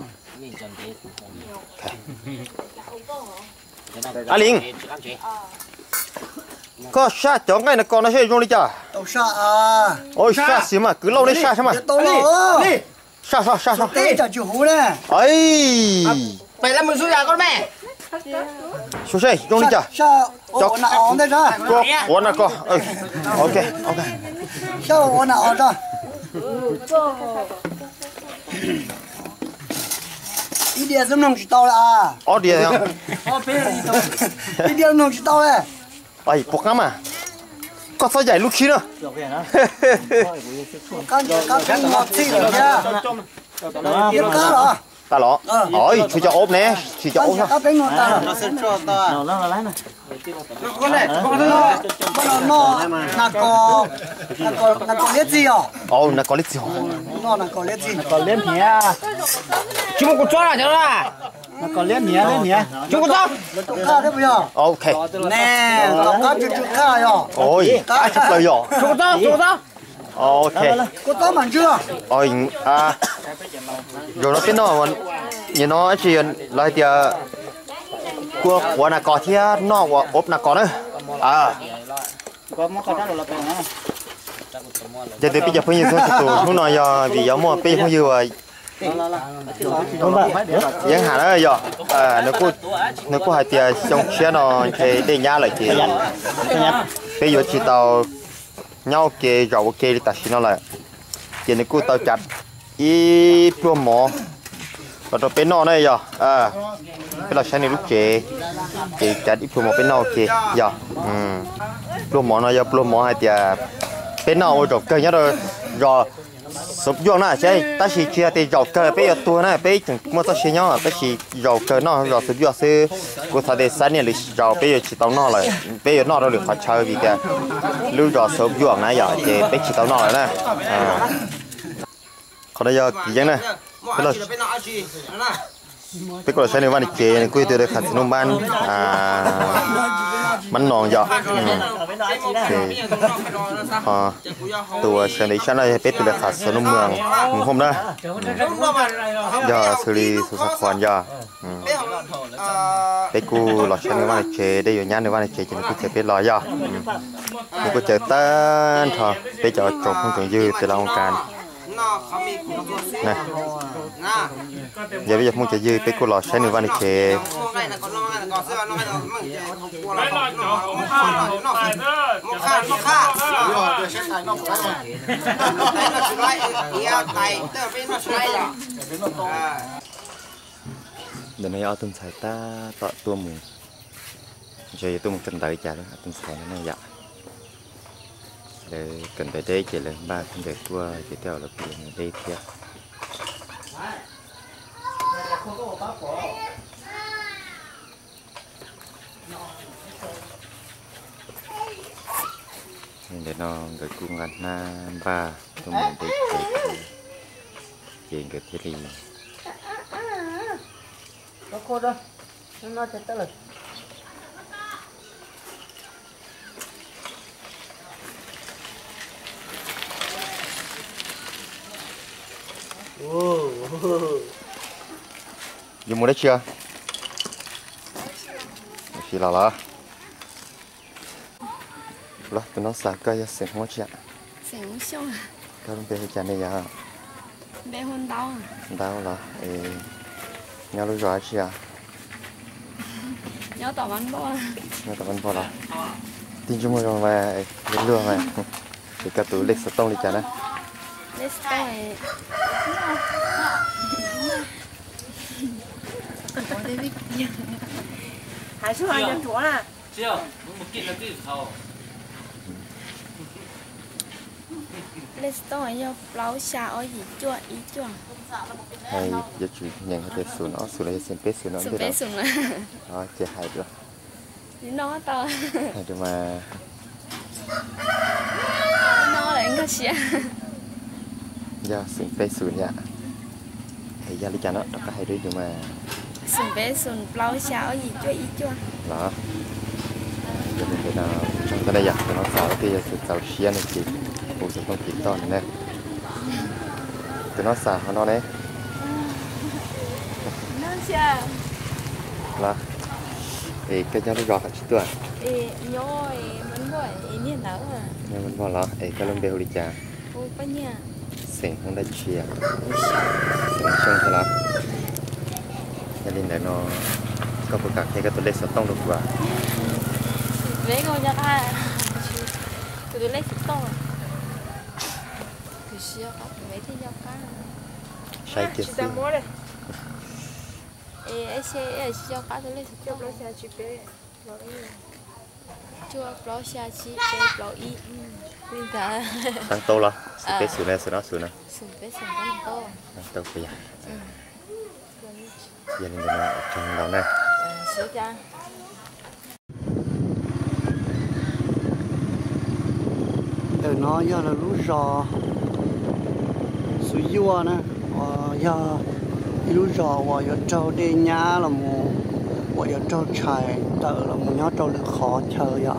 à linh có sa chọn cái này con nó sẽ dùng đi chả tàu sa à ôi sa xí mà cứ lâu đấy sa xem mà tàu đi sa sa sa sa tê chả chịu hú nè ấy mày làm mình xuống nhà con mẹ số xe dùng đi chả sao ô nà ổn đấy ra có ổn là có ok ok sao ô nà ổn ra đi đi xem nông chỉ tàu là ở đi à ô bé đi tàu đi đi nông chỉ tàu đấy ấy bọc cam à có sao giải lúc khí nữa con cá con ngọt xí rồi nha kiếm cá rồi ta lọ ôi chú cho ốp nè chú cho ốp ta bên ngọn ta nó sẽ cho ta nó nó lấy này con này con nó nó nó có nó có nó có liệt gì à ồ nó có lít gì nó nó có liệt gì còn lên nhé chú một con chó là cho nó nó còn lên nhé lên nhé chú con chó nó cá đấy bây giờ ok nè nó cá chú chú cá rồi ôi cá chụp lời rồi chú con chó chú con chó ok có tao mặn chưa ôi à rồi nó cái nó nhìn nó chỉ lại thì của của nó có thì nó của ốp nó có nữa à có món cá đó là cái này giờ thì bây giờ phải như thế tụ không nói giờ vì giống mà bây giờ không như vậy vẫn hả đó giờ à nó có nó có hai tia trong xe nó thì để nhá lại thì bây giờ chỉ tàu nhau kê rau kê đi taxi nó lại chỉ nó có tàu chặt ý pro mỏ và rồi bên nó này giờ à cái là xe này lúc chế chế chặt ít pro mỏ bên nó kê giờ um pro mỏ nó giờ pro mỏ hai tia bên nào rồi cơ nhá rồi rồi sụp vuông này chứ ta chỉ chia thì rồi cơ bây giờ tua này bây giờ mua ta chỉ nhau ta chỉ rồi cơ nó rồi sụp vuông sư của thằng để sáng này rồi bây giờ chỉ tao nó lại bây giờ nó đâu được phát chơi vì cái lưu rồi sụp vuông này giờ thì bây chỉ tao nó lại nè còn bây giờ gì vậy nè cái là cái là xe này van chế này quy từ đây khát nông ban à bánh nòng giờ thì àตัวเชนิดนั้นเลยเป็นตัวขาดสนุนเมืองผมนะgiờ xử lýสุสานgiờไปกูหลอดเชนิดวันเจได้อยู่ย่านในวันเจจะกูเจเป็นหล่อgiờกูเจอต้นทอไปเจอจบคงถึงยืดแต่ละองค์การนะอย่าไปจับมึงจะยืดไปกูหลอดเชนิดวันเจเดี๋ยวนี้เอาตุ้มสายตาต่อตัวหมูใช่ตุ้มกันได้จ้ะแล้วตุ้มสายนั่นอยากเลยกันไปได้เจริญบ้านขึ้นไปตัวเจ้าเราเปลี่ยนได้เทียบเดี๋ยวน้องเกิดกุ้งกันหน้าบ้าตัวหมูได้เจเจงเกิดที่รี có cô đâu nó chết tới rồi dùng mua đấy chưa chỉ là là là tụi nó xả cây sền hoa chị sền xong các bạn biết cái này à bé hôn đau đau là nhau lúc rồi chị à nhau tàu bắn bò nhau tàu bắn bò là tin chung rồi mà lên lừa mà thì cả tụi lịch tông đi chả đấy lịch tông này 还是玩人多啦。 只要我们给他对头。 lịch tông này do lau xả ở gì chua ý chua hay giờ chủ nhận cái sườn nó sườn này sườn pết sườn nó sườn pết sườn đó chỉ hai được nó to hai được mà nó là anh có xía giờ sườn pết sườn nhá thì giờ đi chả nó có hai đứa nhưng mà sườn pết sườn lau xả ở gì chua ý chua đó giờ mình phải nào trong cái đây giờ nó xào thì sườn xào xía này chị bộ sườn không kịp to này tụi nó xả nó đấy nó xả là thì cái nhau nó giọt chút tuổi thì nhoi mình gọi nhìn đâu à nhưng mình bỏ lọ thì cái lông đều đi chả ô bao nhiêu sền khôngได้chia sền xong thôi là gia đình này nó có một cái cái tôi lấy sợi tông được vào lấy con ra ha tôi lấy sợi tông thì xưa có mấy thì giao cá sai kia xí ê ấy xe ấy giao cá tôi lấy sợi tông lấy xe chụp bé chưa bao xa chi bé bao y bây giờ tăng tô là cái sườn này sườn nó sườn này sườn bé sườn nó to tô bây giờ giờ nên là trong đó này Sữa cha. từ nó do là lú rò suy vua nè và do lú rò và do trâu đê nhá là một và do trâu chạy tự là một nhớ trâu được khó chờ vậy.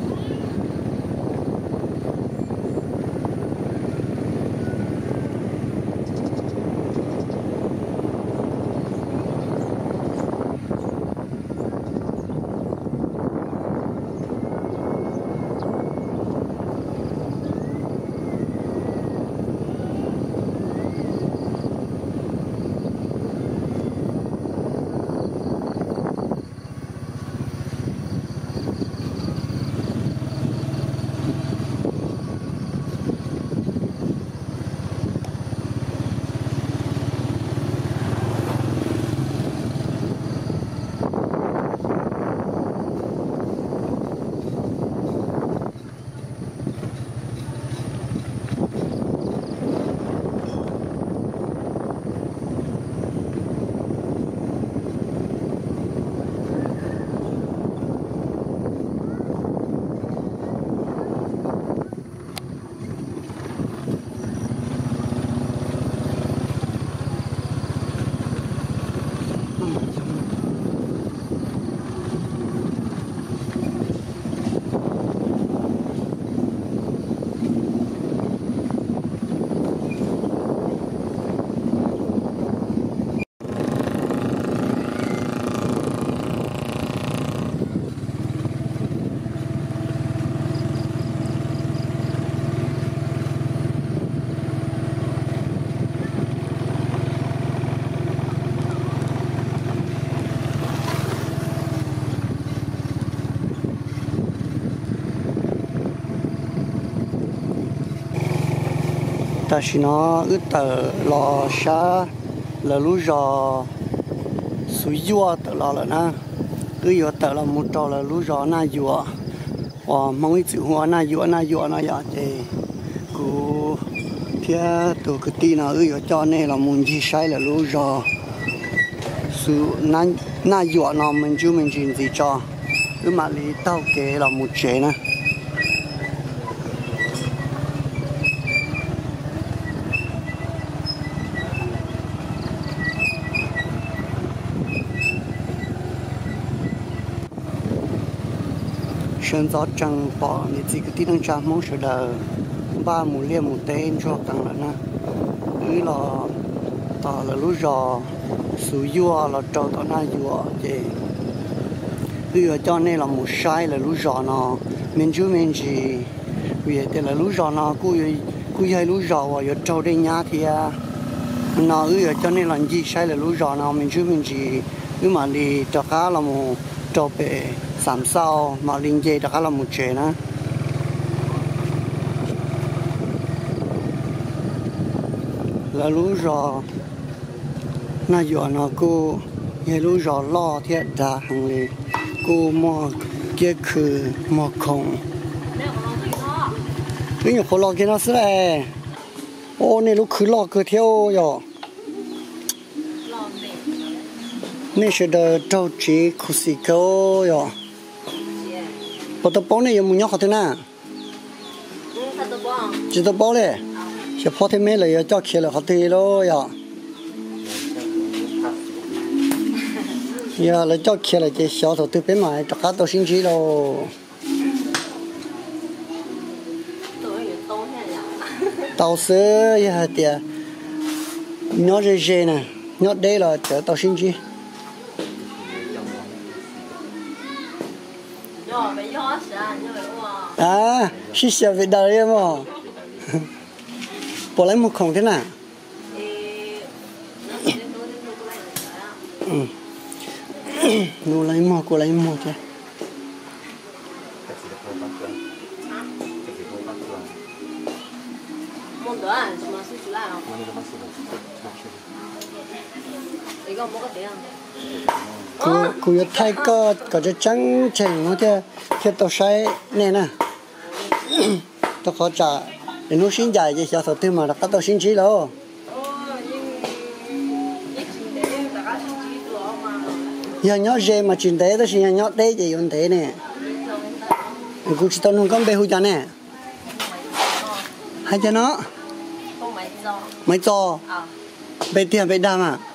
Ta chỉ nó ướt tờ lò xa là lú giò suy vua tờ lò là na ướt vua tờ là một trò là lú giò na vua và mong ít chịu hoa na vua na vua nó vậy thì cứ phía từ cái tí nào ướt vua cho nên là muốn gì sai là lú giò su na na vua nó mình chú mình chỉ gì cho cứ mà lý tao kế là một chế nè. Sơn gió trăng bỏ thì chỉ cái tí năng chạm mong sợ đờ ba mù lia mù tên cho tăng là na ý là ta là lú giò sủi vua là trâu tao na vua thì ý là cho nên là một sai là lú giò nó mình chú mình chỉ vì thế là lú giò nó cú cú hay lú giò và trâu đây nhá thì nó ý là cho nên là gì sai là lú giò nó mình chú mình chỉ cứ mà đi cho cá là một trâu bể sắm sao mà linh dây đã là một chuyện á là lú rò na dọa nó cô nghe lú rò lo thiệt đã hàng lì cô mò kia khử mò khổng cái nhiều khó lo kia nó sẽ ô này lúc khử lo cứ theo rồi nên sẽ đợi trâu chỉ khu xì câu rồi bộ tập bóng này dùng nhóc họ thế nào chỉ tập bóng này chỉ phô thêm mấy lời cho kia là họ thì rồi giờ là cho kia là chỉ xóa thầu từ bên ngoài tất cả tôi xin chỉ rồi tàu sữa giờ thì nhóc dễ dễ nè nhóc đây là chở tàu xin chỉ à, xí xíu về đời em à, bỏ lấy một khổng thế nào? Nó lấy một, cô lấy một chứ. cô cô yêu thay có có cái trắng chèn nó thế thế tao sai nè nè tao khó trả để nó xin dài chứ sao tao thêm mà tao tao xin chỉ đâu giờ nhớ dê mà chuyện thế đó là nhớ thế gì vấn thế nè cũng chỉ tao nông con bé hú cho nè hay cho nó mấy cho bé tiền bé đam à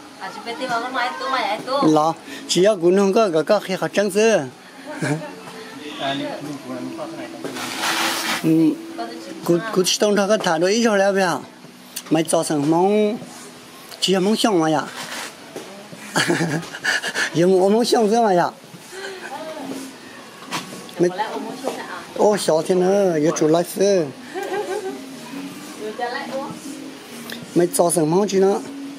lo chỉ có cũng không có có có khi họ trắng dưa cũng cũng chỉ tao có thả đôi ít rồi là bây mấy cho sang mong chỉ là mong xong mà ya giờ mong mong xong dưa mà ya ô sao thế nữa giờ chủ lại sư mấy cho sang mong chứ nó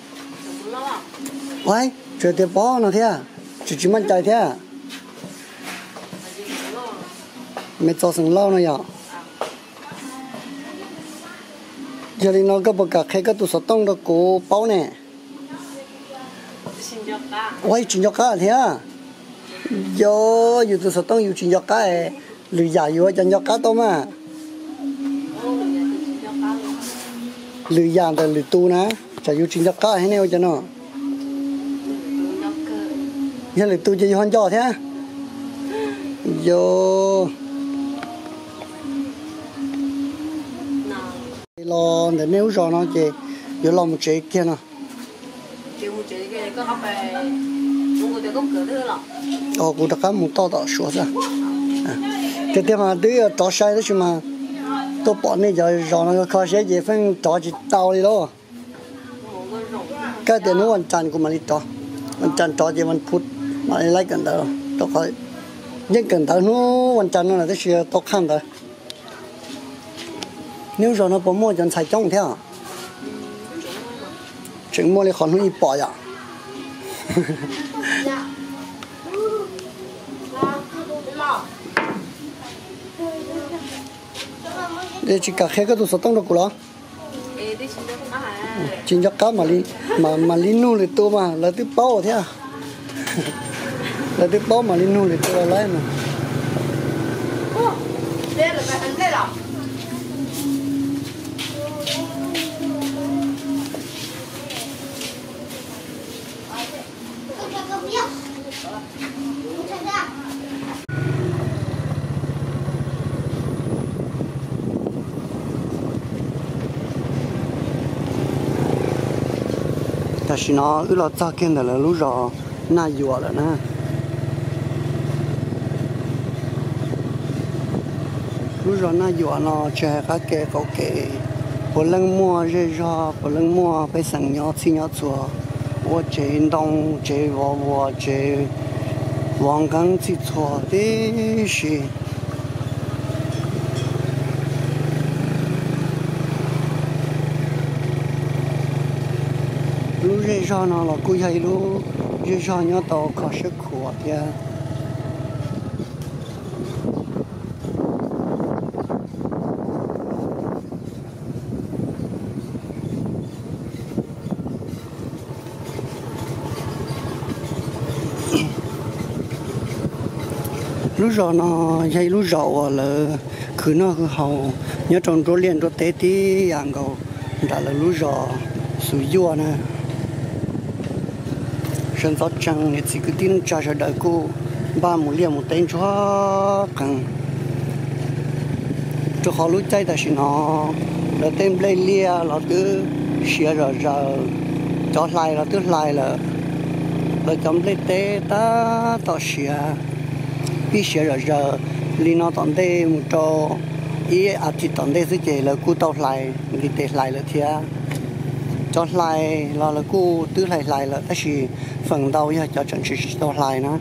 vậy chuyện tiền bỏ nó thế à chỉ chỉ mang chạy thế à mấy cho sang lâu nữa ya giờ đi nó có bậc cả khai cái tủ sọt tông đó cố bao nè vậy chuyện cho cá thế à giờ giờ tủ sọt tông giờ chuyện cho cá lười giả giờ chuyện cho cá tôm mà lười giả là lười tu nè chả giờ chuyện cho cá hay nào cho nó giờ lười tu chỉ hoàn cho thế à giờ lo để nếu rồi nó chỉ giờ lo một chế kia nè ờ cũng đã có một to to số ra cái thế mà đứa to sai đó chứ mà tôi bỏ này giờ rồi nó khó sẽ gì phân to chỉ tao đi đó cái tiền nó hoàn toàn của mình đi to hoàn toàn to chỉ mình phút mà lấy cần đó tôi coi nhưng cần đó nó hoàn toàn nó là cái sự to khăn đó nếu rồi nó bỏ mua cho xài trong theo chuyện mua lại còn không ít bỏ vậy để chỉ cả khai cái đồ sốt tông được của chính cho cá mà li mà mà li nu li tô mà là tiếp bao thế à là tiếp bao mà li nu li tô là lấy mà ta chỉ nó ư là ta kiến là lúc rồi na dùa là na lúc rồi na dùa nó chơi các cái có cái một lần mua rồi rồi một lần mua phải sang nhau xin nhau chùa我这东这我我这王刚去错的是。lúc rơi ra nó là cô hay lúc rơi ra nhớ tàu có sức khỏe thì lúc rồi nó hay lúc rồi là cứ nó cứ hậu nhớ trong chỗ liền chỗ tế tí ăn cầu đã là lúc rồi sử dụng nè sân gió trăng thì chỉ cứ tin cho cho đời cô ba một liền một tên cho càng cho họ lúc chạy ta xin nó là tên play lia là cứ xia rồi rồi cho lại là cứ lại là là chấm play té ta tao xia bị xia rồi rồi li nó tận đây một trò ý à chỉ tận đây sẽ chỉ là cô tao lại đi té lại là thia cho lại là là cô tư lại lại là cái gì phần đầu giờ cho trận chỉ cho lại nữa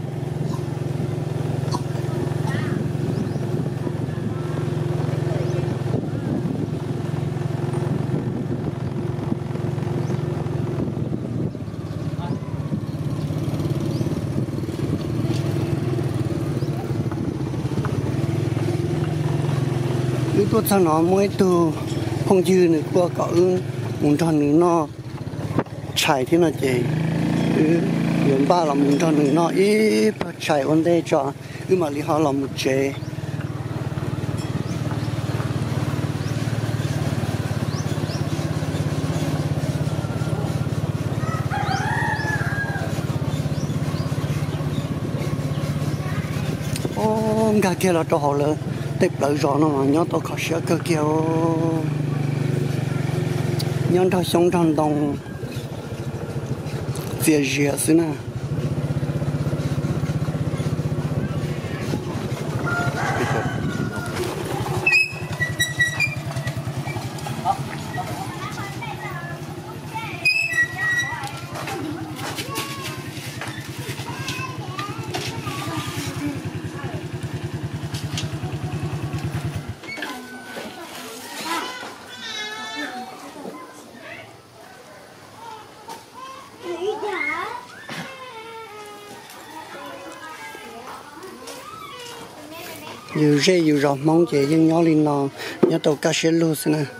lúc tôi sang nó mới từ không dư nữa qua cỡ muốn cho nữ nó chạy thế nào chị những ba là muốn cho nữ nó ít chạy vấn đề cho cứ mà lý họ là một chế không cả kia là cho họ là tiếp lợi rõ nó mà nhớ tôi khó sửa cơ kiểu nhớ thao sống trong đồng việc gì xí nè dù dễ dù rõ mong chị nhưng nhỏ lên nó nhớ tàu cá sẽ luôn xí nè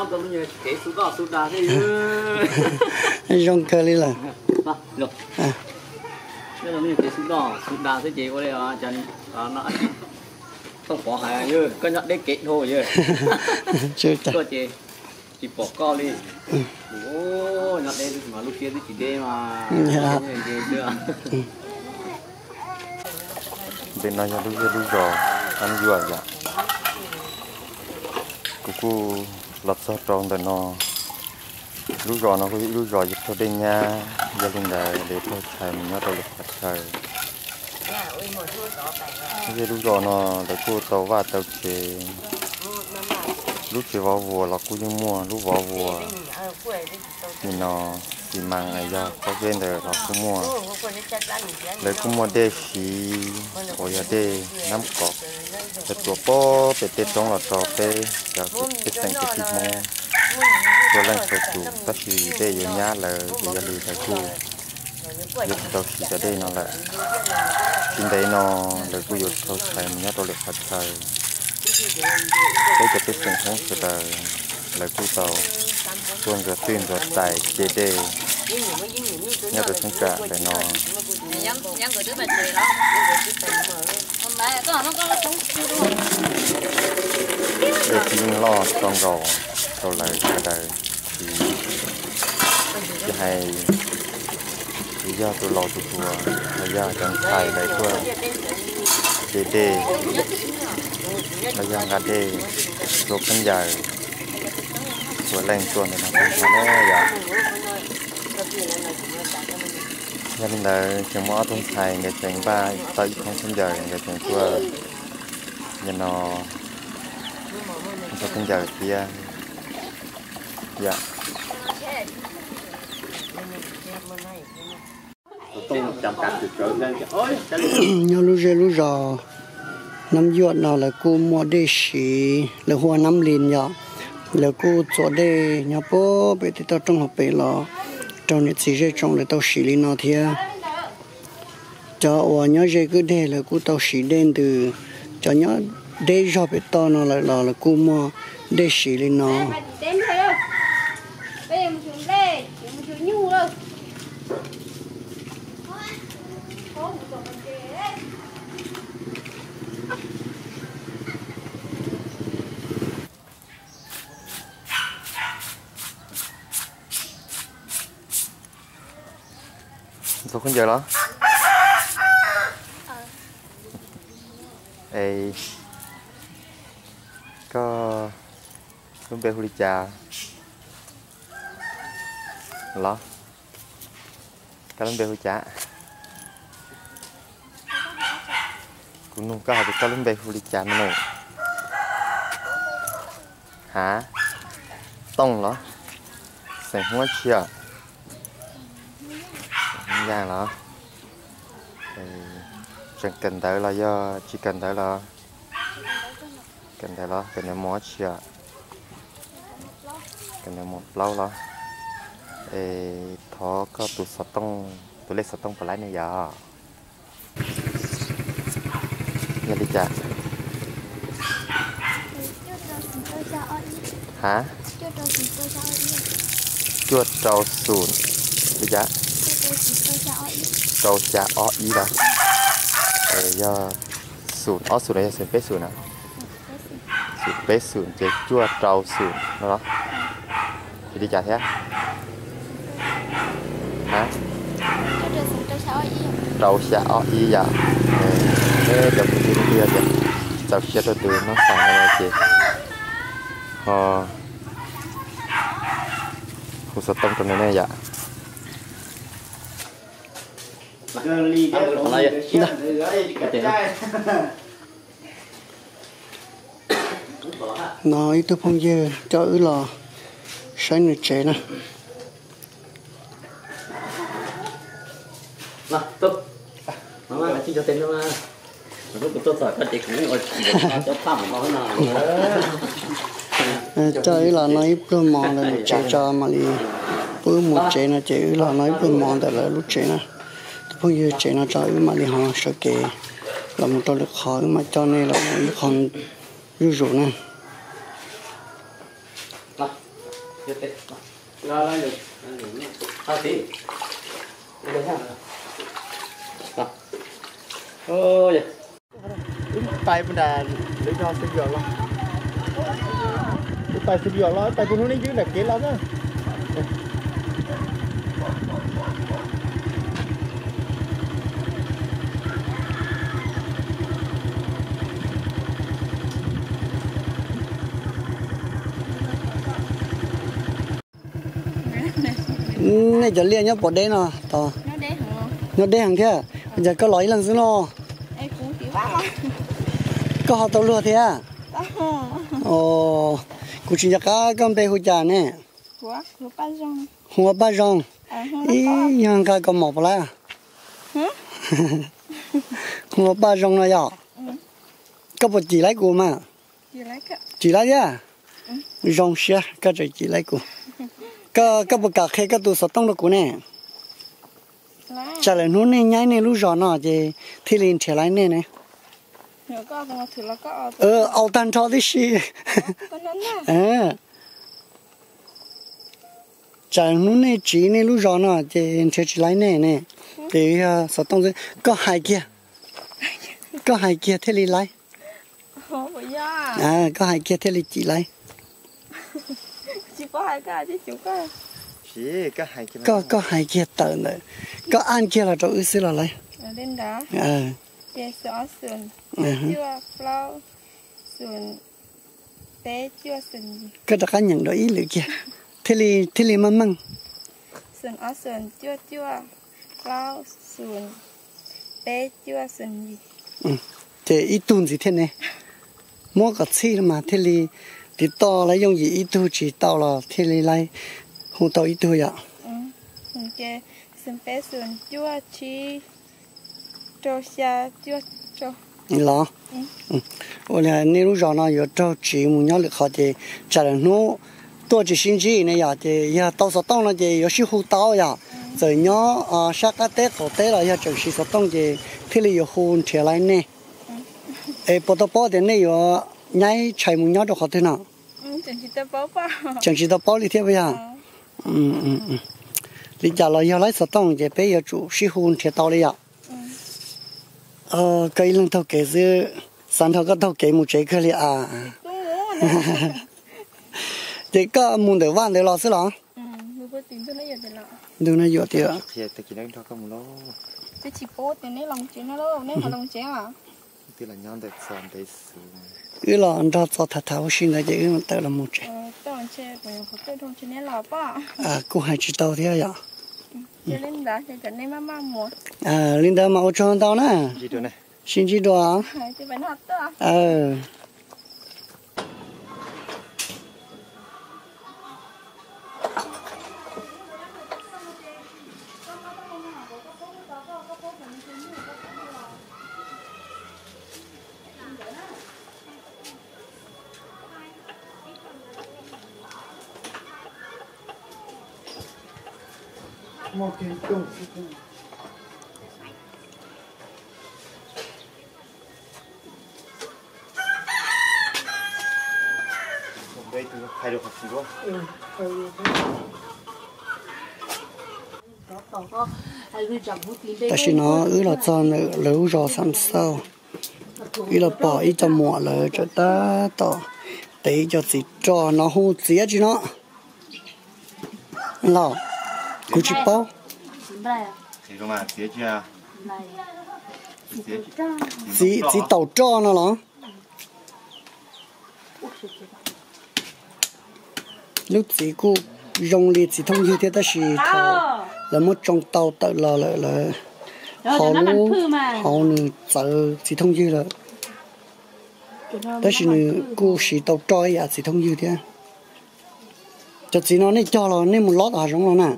rong cơ đi là được đây là mình cái súng đỏ súng đá sẽ chế qua đây à chân nó không bỏ hại như có nhận đấy kết thôi chứ chưa chắc có chế chỉ bỏ co đi ô nhận đây mà lúc kia chỉ đê mà bên này là lúc lúc rồi ăn vừa vậy cô cô lật sao tròn để nó lúc rồi nó có lúc rồi giúp cho đây nha gia đình để để tôi thầy mình nhớ tôi được phát thầy cái lúc rồi nó để cô tàu và tàu chế lúc chế vào vùa là cô đi mua lúc vào vùa thì nó thì mang này ra có bên để là cô mua lấy cô mua đê xí rồi giờ đê nắm cọp để tổ bó để tết trong là trò bê giờ cái cái thành cái thịt mò rồi lên phải chủ tất thì đê ở nhà là giờ lì phải chủ giúp cho chị ở đây nó là trên đấy nó là cô giúp cho thầy mình nhớ tôi được phát thầy đây cho cái tình huống của đời là cô tàu tuôn rồi tuyên rồi tài chế đê nhớ được sinh trạng để nó để chính lo trong rồi rồi lại cái đời thì cái hay lý do tôi lo tôi thua lý do chẳng phải để thua chế đê lý do ngã đê rồi phân giải của lên tuần này nó không có nữa dạ gia đình là trường mỏ thôn thầy người trường ba tới không phân giải người trường thua nhà nó không phân giải kia dạ nhau lúc giờ lúc giờ năm yuan nào là cô mua đê xí là hoa năm liền nhở là cô chỗ đê nhà bố bị tao trong học bể là trong này chỉ riêng trong là tao xí liền nào thì cho ở nhớ dây cứ đê là cô tao xí đen từ cho nhớ đê cho bị tao nó là là là cô mua đê xí liền nào tôi không giờ đó ê có lúc bé huli trà lo cái lúc bé huli trà cũng nung có được cái lúc bé huli trà nữa hả tông đó sành hoa chia giang đó chẳng cần tới là do chỉ cần tới là cần tới đó cần đến món chia cần đến một lâu đó ê thọ có tụ sạt tông tụ lấy sạt tông phải lấy này giờ nghe đi chả hả chuột trâu sùn đi chả trâu chả ó ý đó để do sùn ó sùn này sẽ bế sùn nào sùn bế sùn chế chua trâu sùn đó thì đi chả thế hả trâu chả ó ý dạ thế được đi đi đi tàu xe từ từ nó xả ra chị họ khu sập tông trong này này dạ nói tôi phong giờ cho ứ lò sáng người trẻ nè nào tốt mà là chỉ cho tên nó mà lúc tôi sợ các chị cũng ngồi cho thăm nó thế nào cho ứ là nói bữa mòn là trẻ cho mà đi bữa một trẻ là trẻ ứ là nói bữa mòn là lúc trẻ nè tôi phong giờ trẻ nó cho ứ mà đi họ sợ kề là một trò lực khó mà cho nên là một lực còn ưu dụ nè là là được hai tí đây ha ôi tay bên đà để cho sinh giờ lo tay sinh giờ lo tay của nó dưới là kế lắm á này giờ liền nhá bỏ đen à to nó đen hả nó đen kia giờ có lỗi lần xưa nó em cũng tiểu quá có họ tàu lừa thế à ồ cũng chỉ cá con bé hụt chả nè quá nó ba rong hoa ba rong ý nhang cá có một lá hoa ba rong nó giờ có một chỉ lấy của mà chỉ lấy cái chỉ lấy á rong xe cái gì chỉ lấy của cái cái bậc cả khi cái tụ sọt tông đó của nè trả lại nó này nhảy này lúc rõ nó thì thì liền trở lại nè nè ờ ao tan cho đi xí à trả nó này chỉ này lúc rõ nó thì trở lại nè nè thì sọt tông rồi có hai kia có hai kia thì liền lại à có hai kia thì liền chỉ lại chỉ có hai cái chứ chủ có chỉ có hai kia có có hai kia tờ nữa có ăn kia là chỗ ư xí là lấy lên đó ờ cái sữa sườn chưa flour sườn té chưa sườn gì cái đó cá nhận đó ý lựa kia thế li thế li măng măng sườn ở sườn chưa chưa flour sườn té chưa sườn gì ừ thế ít tuần gì thế này mua cái gì mà thế li thì to lấy dùng gì ít tu chỉ to là thế li lấy không to ít tu vậy ừ cái sườn té sườn chưa chi cho xa chưa cho lo ừ ôi là nếu lúc đó nó có cho chỉ muốn nhớ được họ thì trả lời nó tôi chỉ xin chỉ này ya thì ya tao sao tao nó thì có sự hỗ trợ ya rồi nhớ à sát cái tết của tết là ya chỉ sự sao tao thì thì là có hôn trở lại nè ê bắt đầu bắt đến này có nhảy chạy muốn nhớ được họ thế nào chẳng chỉ tao bảo pa chẳng chỉ tao bảo đi theo bây giờ ừ ừ ừ lý do là ya lấy sao tao thì bây giờ chủ sự hôn trở tao đấy ya ờ cái lần thâu kể giữa sáng thâu có thâu kể một chế cái li à thì có muốn được van được lo xí lo ừ bữa tìm tôi nói giờ thì lo đừng nói giờ thì thì tự chỉ đang cho có một lô cái chỉ bố thì lấy lòng chuyện nó đâu lấy họ lòng chuyện à thì là nhon được sờn để xử cái lo anh ra cho thật thảo xin là chỉ mình tự làm một chế tao làm chơi bây giờ tôi không chơi nên lo pa à cô hay chỉ tao thế à chơi lên đó chơi cái này mà mà mua à linh đã mau cho tao nè gì đó này xin chỉ đó chơi bánh hot đó ờ một cái chung đây từ hai được học gì không ta chỉ nó ứ là cho nó lâu rồi sắm sau ứ là bỏ ít cho mỏ là cho ta tỏ để cho gì cho nó không dễ chứ nó lo cứ chỉ bao thì cơ mà dễ chưa chỉ chỉ tàu cho nó lo lúc chỉ cô dùng liệt chỉ thông như thế đó là thọ là một trong tàu tự là là là họ nu họ nu sợ chỉ thông như là đó là cô chỉ tàu trôi à chỉ thông như thế cho chỉ nó này cho là nên một lót ở trong nó nè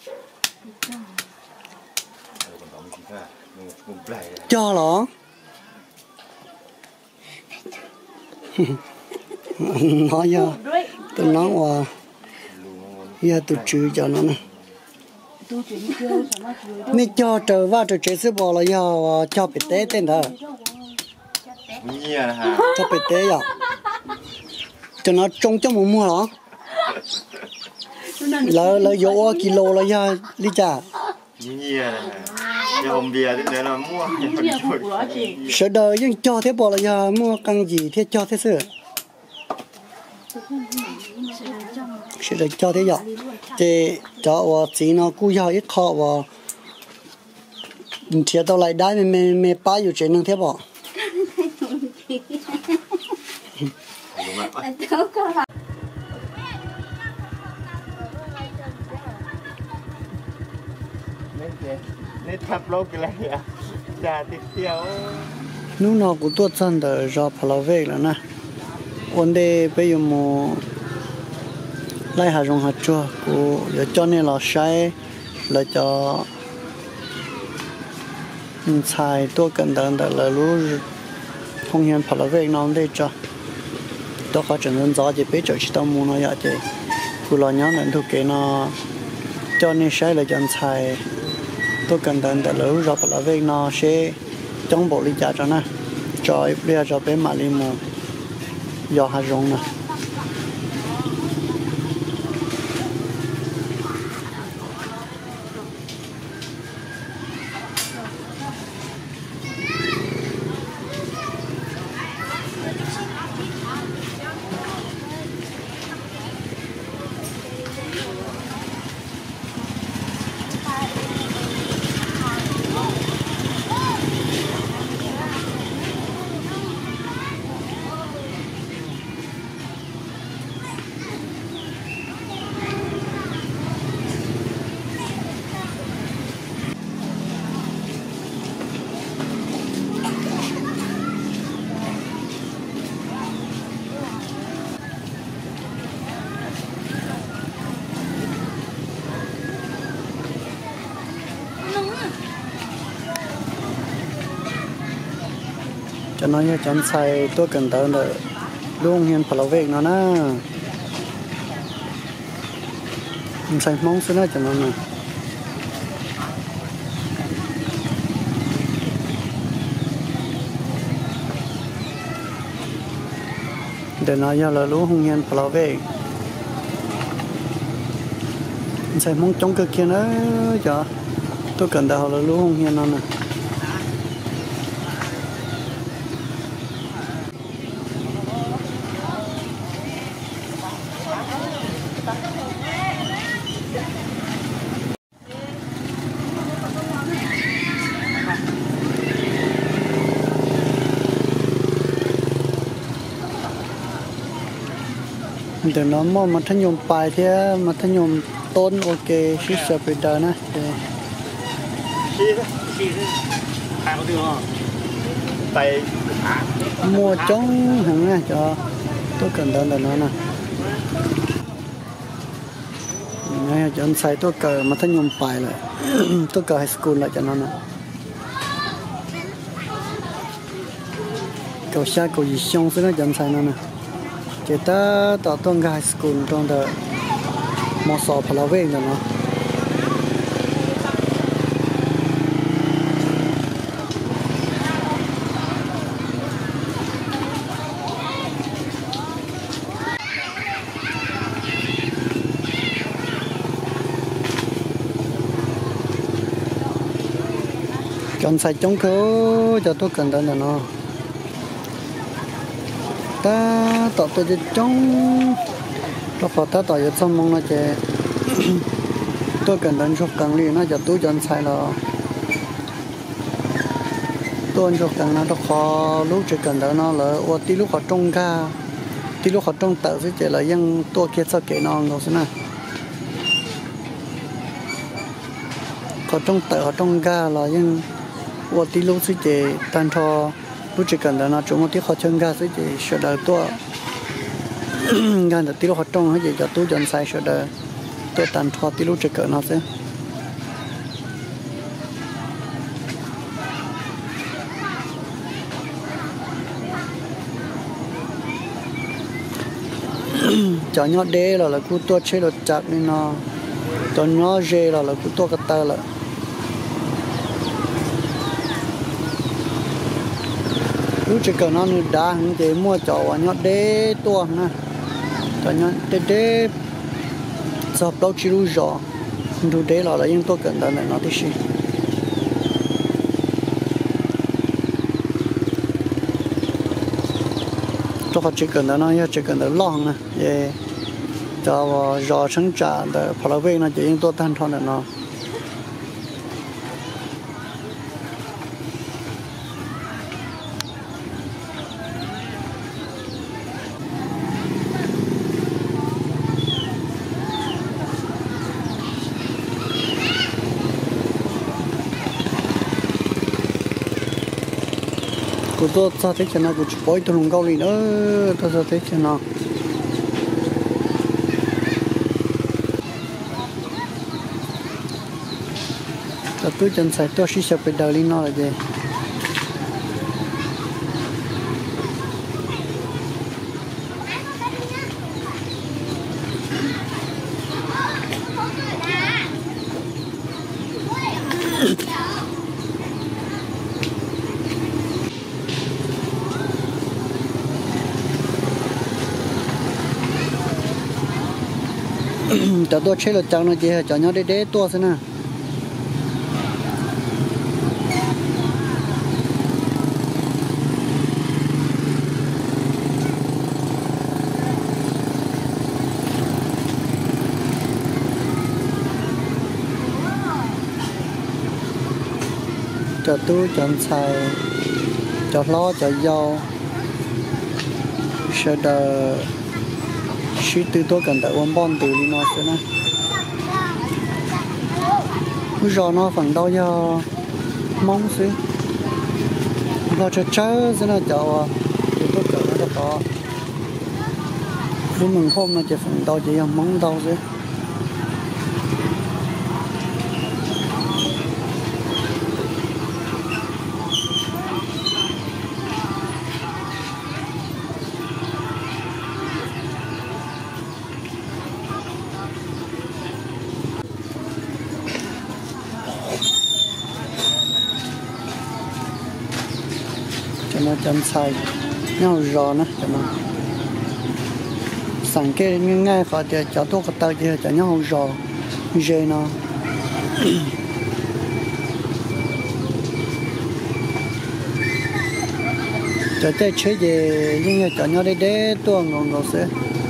cho nó nói giờ tôi nóiว่าgiờ tôi chửi cho nó nè mấy cho trở vào trở chế sư bỏ là giờ cho bị té tên đó cho bị té à cho nó trông cho một mua đó là là dỗ kilo là giờ đi chả sợ đời nhưng cho thế bỏ là giờ mua căn gì thế cho thế sự sẽ được cho thế giờ thì cho chỉ nó cú giờ ít khó và thì tao lại đái mẹ mẹ mẹ ba yêu chuyện năng thế bỏ nên thắp lô cái này à trà tiếp theo lúc nào cũng tốt hơn để cho phải là về là nè vấn đề bây giờ mà lại hà rong hạt chua của cho nên là sai là cho xài tôi cần đợi đợi là lúc không hiện phải là về nó để cho tôi có chuyện dân gió thì bây giờ chỉ tao muốn nói vậy thì của lo nhớ nên thuộc cái nó cho nên sai là chọn xài tôi cần đợi đợi là lúc phải là về nó sẽ trong bộ lý trả cho nè cho bây giờ cho bé mà đi mua do hà rong nè cho nó như chọn xài tôi cần tới là luôn hiện phải là về nó nè xài mong xưa nó cho nó nè để nó giờ là luôn không hiện phải là về xài mong trong cực kia nữa cho tôi cần tới là luôn không hiện nó nè để nó mà mà thanh nhung bài thế mà thanh nhung tôn ok xí sợ bị đỡ nè tay mua trống hàng nè cho tôi cần đơn là nó nè ngay cho anh xài tôi cờ mà thanh nhung bài lại tôi cờ high school lại cho nó nè cầu xa cầu gì xong sẽ nó cho anh xài nó nè chỉ ta tạo tôn high school trong đó một số phải là về rồi nó chọn sai chống khứ cho tôi cần đơn là nó ta tạo tôi cho chống nó phải ta tạo cho xong mong nó chè tôi cần đơn chụp càng liền nó cho tôi chọn sai là tôi chụp càng nó khó lúc chỉ cần đơn nó là ô tí lúc họ trông ca tí lúc họ trong tờ sẽ chỉ là dân tua kia sao kể non đâu xí nè họ trong tờ họ trong ga là dân và tí lúc sẽ chỉ tan cho lúc chỉ cần là nó chúng một tí họ chân ga sẽ chỉ sửa đời tua ga là tí lúc họ trong hay gì cho tôi dần sai sửa đời tôi tan cho tí lúc chỉ cần nó sẽ cho nhỏ đế là là cú tua chế được chặt nên nó cho nhỏ dê là là cú tua cái tơ là lúc chỉ cần nó đá hàng chế mua cho và nhỏ đế tua nè cho nhỏ đế đế sập đâu chỉ lu giò lu đế là là những tua cần đó này nó thì gì cho họ chỉ cần đó nó chỉ cần đó long nè để cho giò sinh trả để phá lao về nó chỉ những tua tan thon nó cô tôi sao thế cho nó cũng chỉ bói tôi không câu gì nữa tôi sao thế cho nó tôi tôi chân sai tôi chỉ sợ bị đào lên nó là gì cho tôi chơi là chẳng là gì cho nhau để để tôi xem nào cho tôi chọn xài cho lo cho dầu sẽ đợi chỉ từ tôi cần tại ôm bom từ đi nó sẽ nè bây giờ nó phần đau do mong xí lo cho cháu sẽ là cho từ tôi cần nó có lúc mình hôm nó chỉ phần đau chỉ là mong đau xí nó chăm sai nhau rò nữa cho nó sẵn cái ngay khỏi thì cho tôi cái tay thì cho nhau rò dê nó cho chơi chơi gì nhưng cho nhau đây để tôi ngon ngon sẽ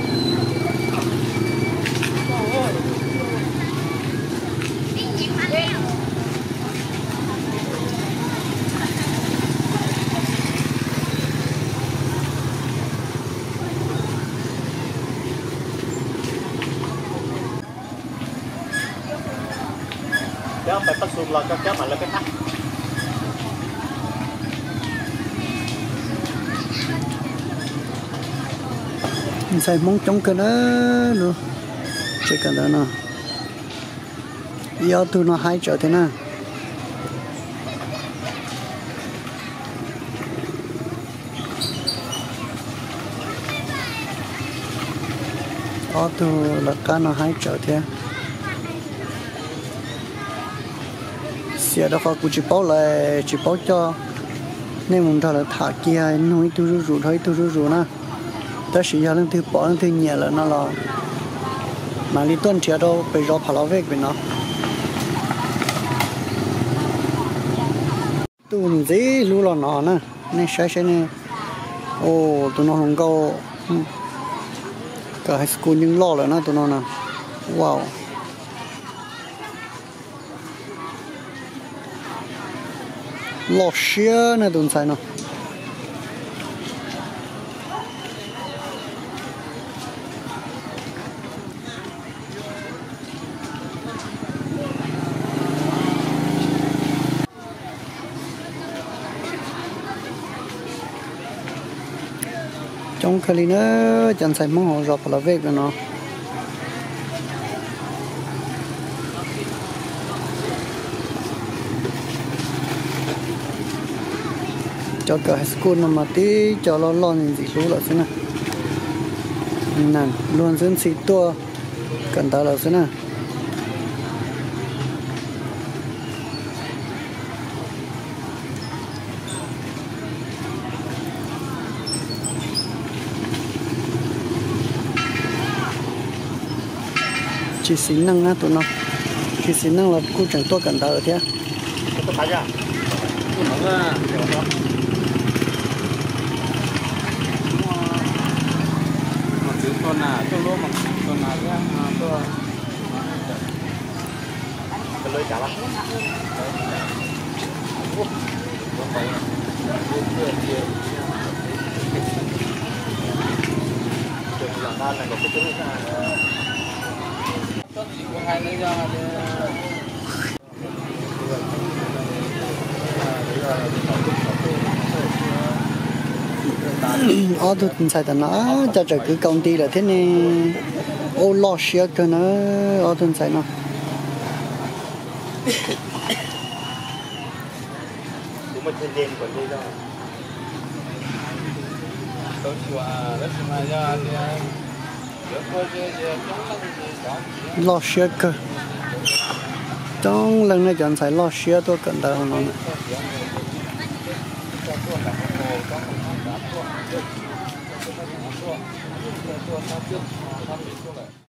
kéo phải bắt xuống là kéo kéo mà là cái thắt sai mong chống cái đó nữa chỉ cần đó nè giờ tôi nó hai triệu thế nào ở tôi là cá nó hai triệu thế giờ đó họ cũng chỉ bảo là chỉ bảo cho nên mình thà là thả kia nói tôi rủ rủ thôi tôi rủ rủ na ta chỉ giờ lên thứ bỏ lên thứ nhẹ là nó là mà đi tuần chia đâu phải rõ phá lao về bên nó tôi gì lu là nó nè nên sai sai nè ô tụi nó không có cả high school nhưng lo rồi nè tụi nó nè wow lo xía nè tụi sai nó trong cái này nữa chẳng phải mong họ dọc là về cái nó cho cả school nó mà tí cho nó lo những gì số là thế nào nè luôn dân sĩ tua cần ta là thế nào chỉ xin năng á tụi nó chỉ xin năng là cô chẳng tôi cần ta ở thế tôi phải ra con nào cho lúa mà con nào ra tôi cái lưới chả lắm ở tôi sai tao nó cho cho cứ công ty là thế này ô lo xia cơ nó ở tôi sai nó đúng một thiên nhiên của tôi lo xia cơ trong lần này chọn sai lo xia tôi cần tao nó Hãy subscribe cho kênh Ghiền Mì Gõ để không bỏ lỡ những video hấp dẫn.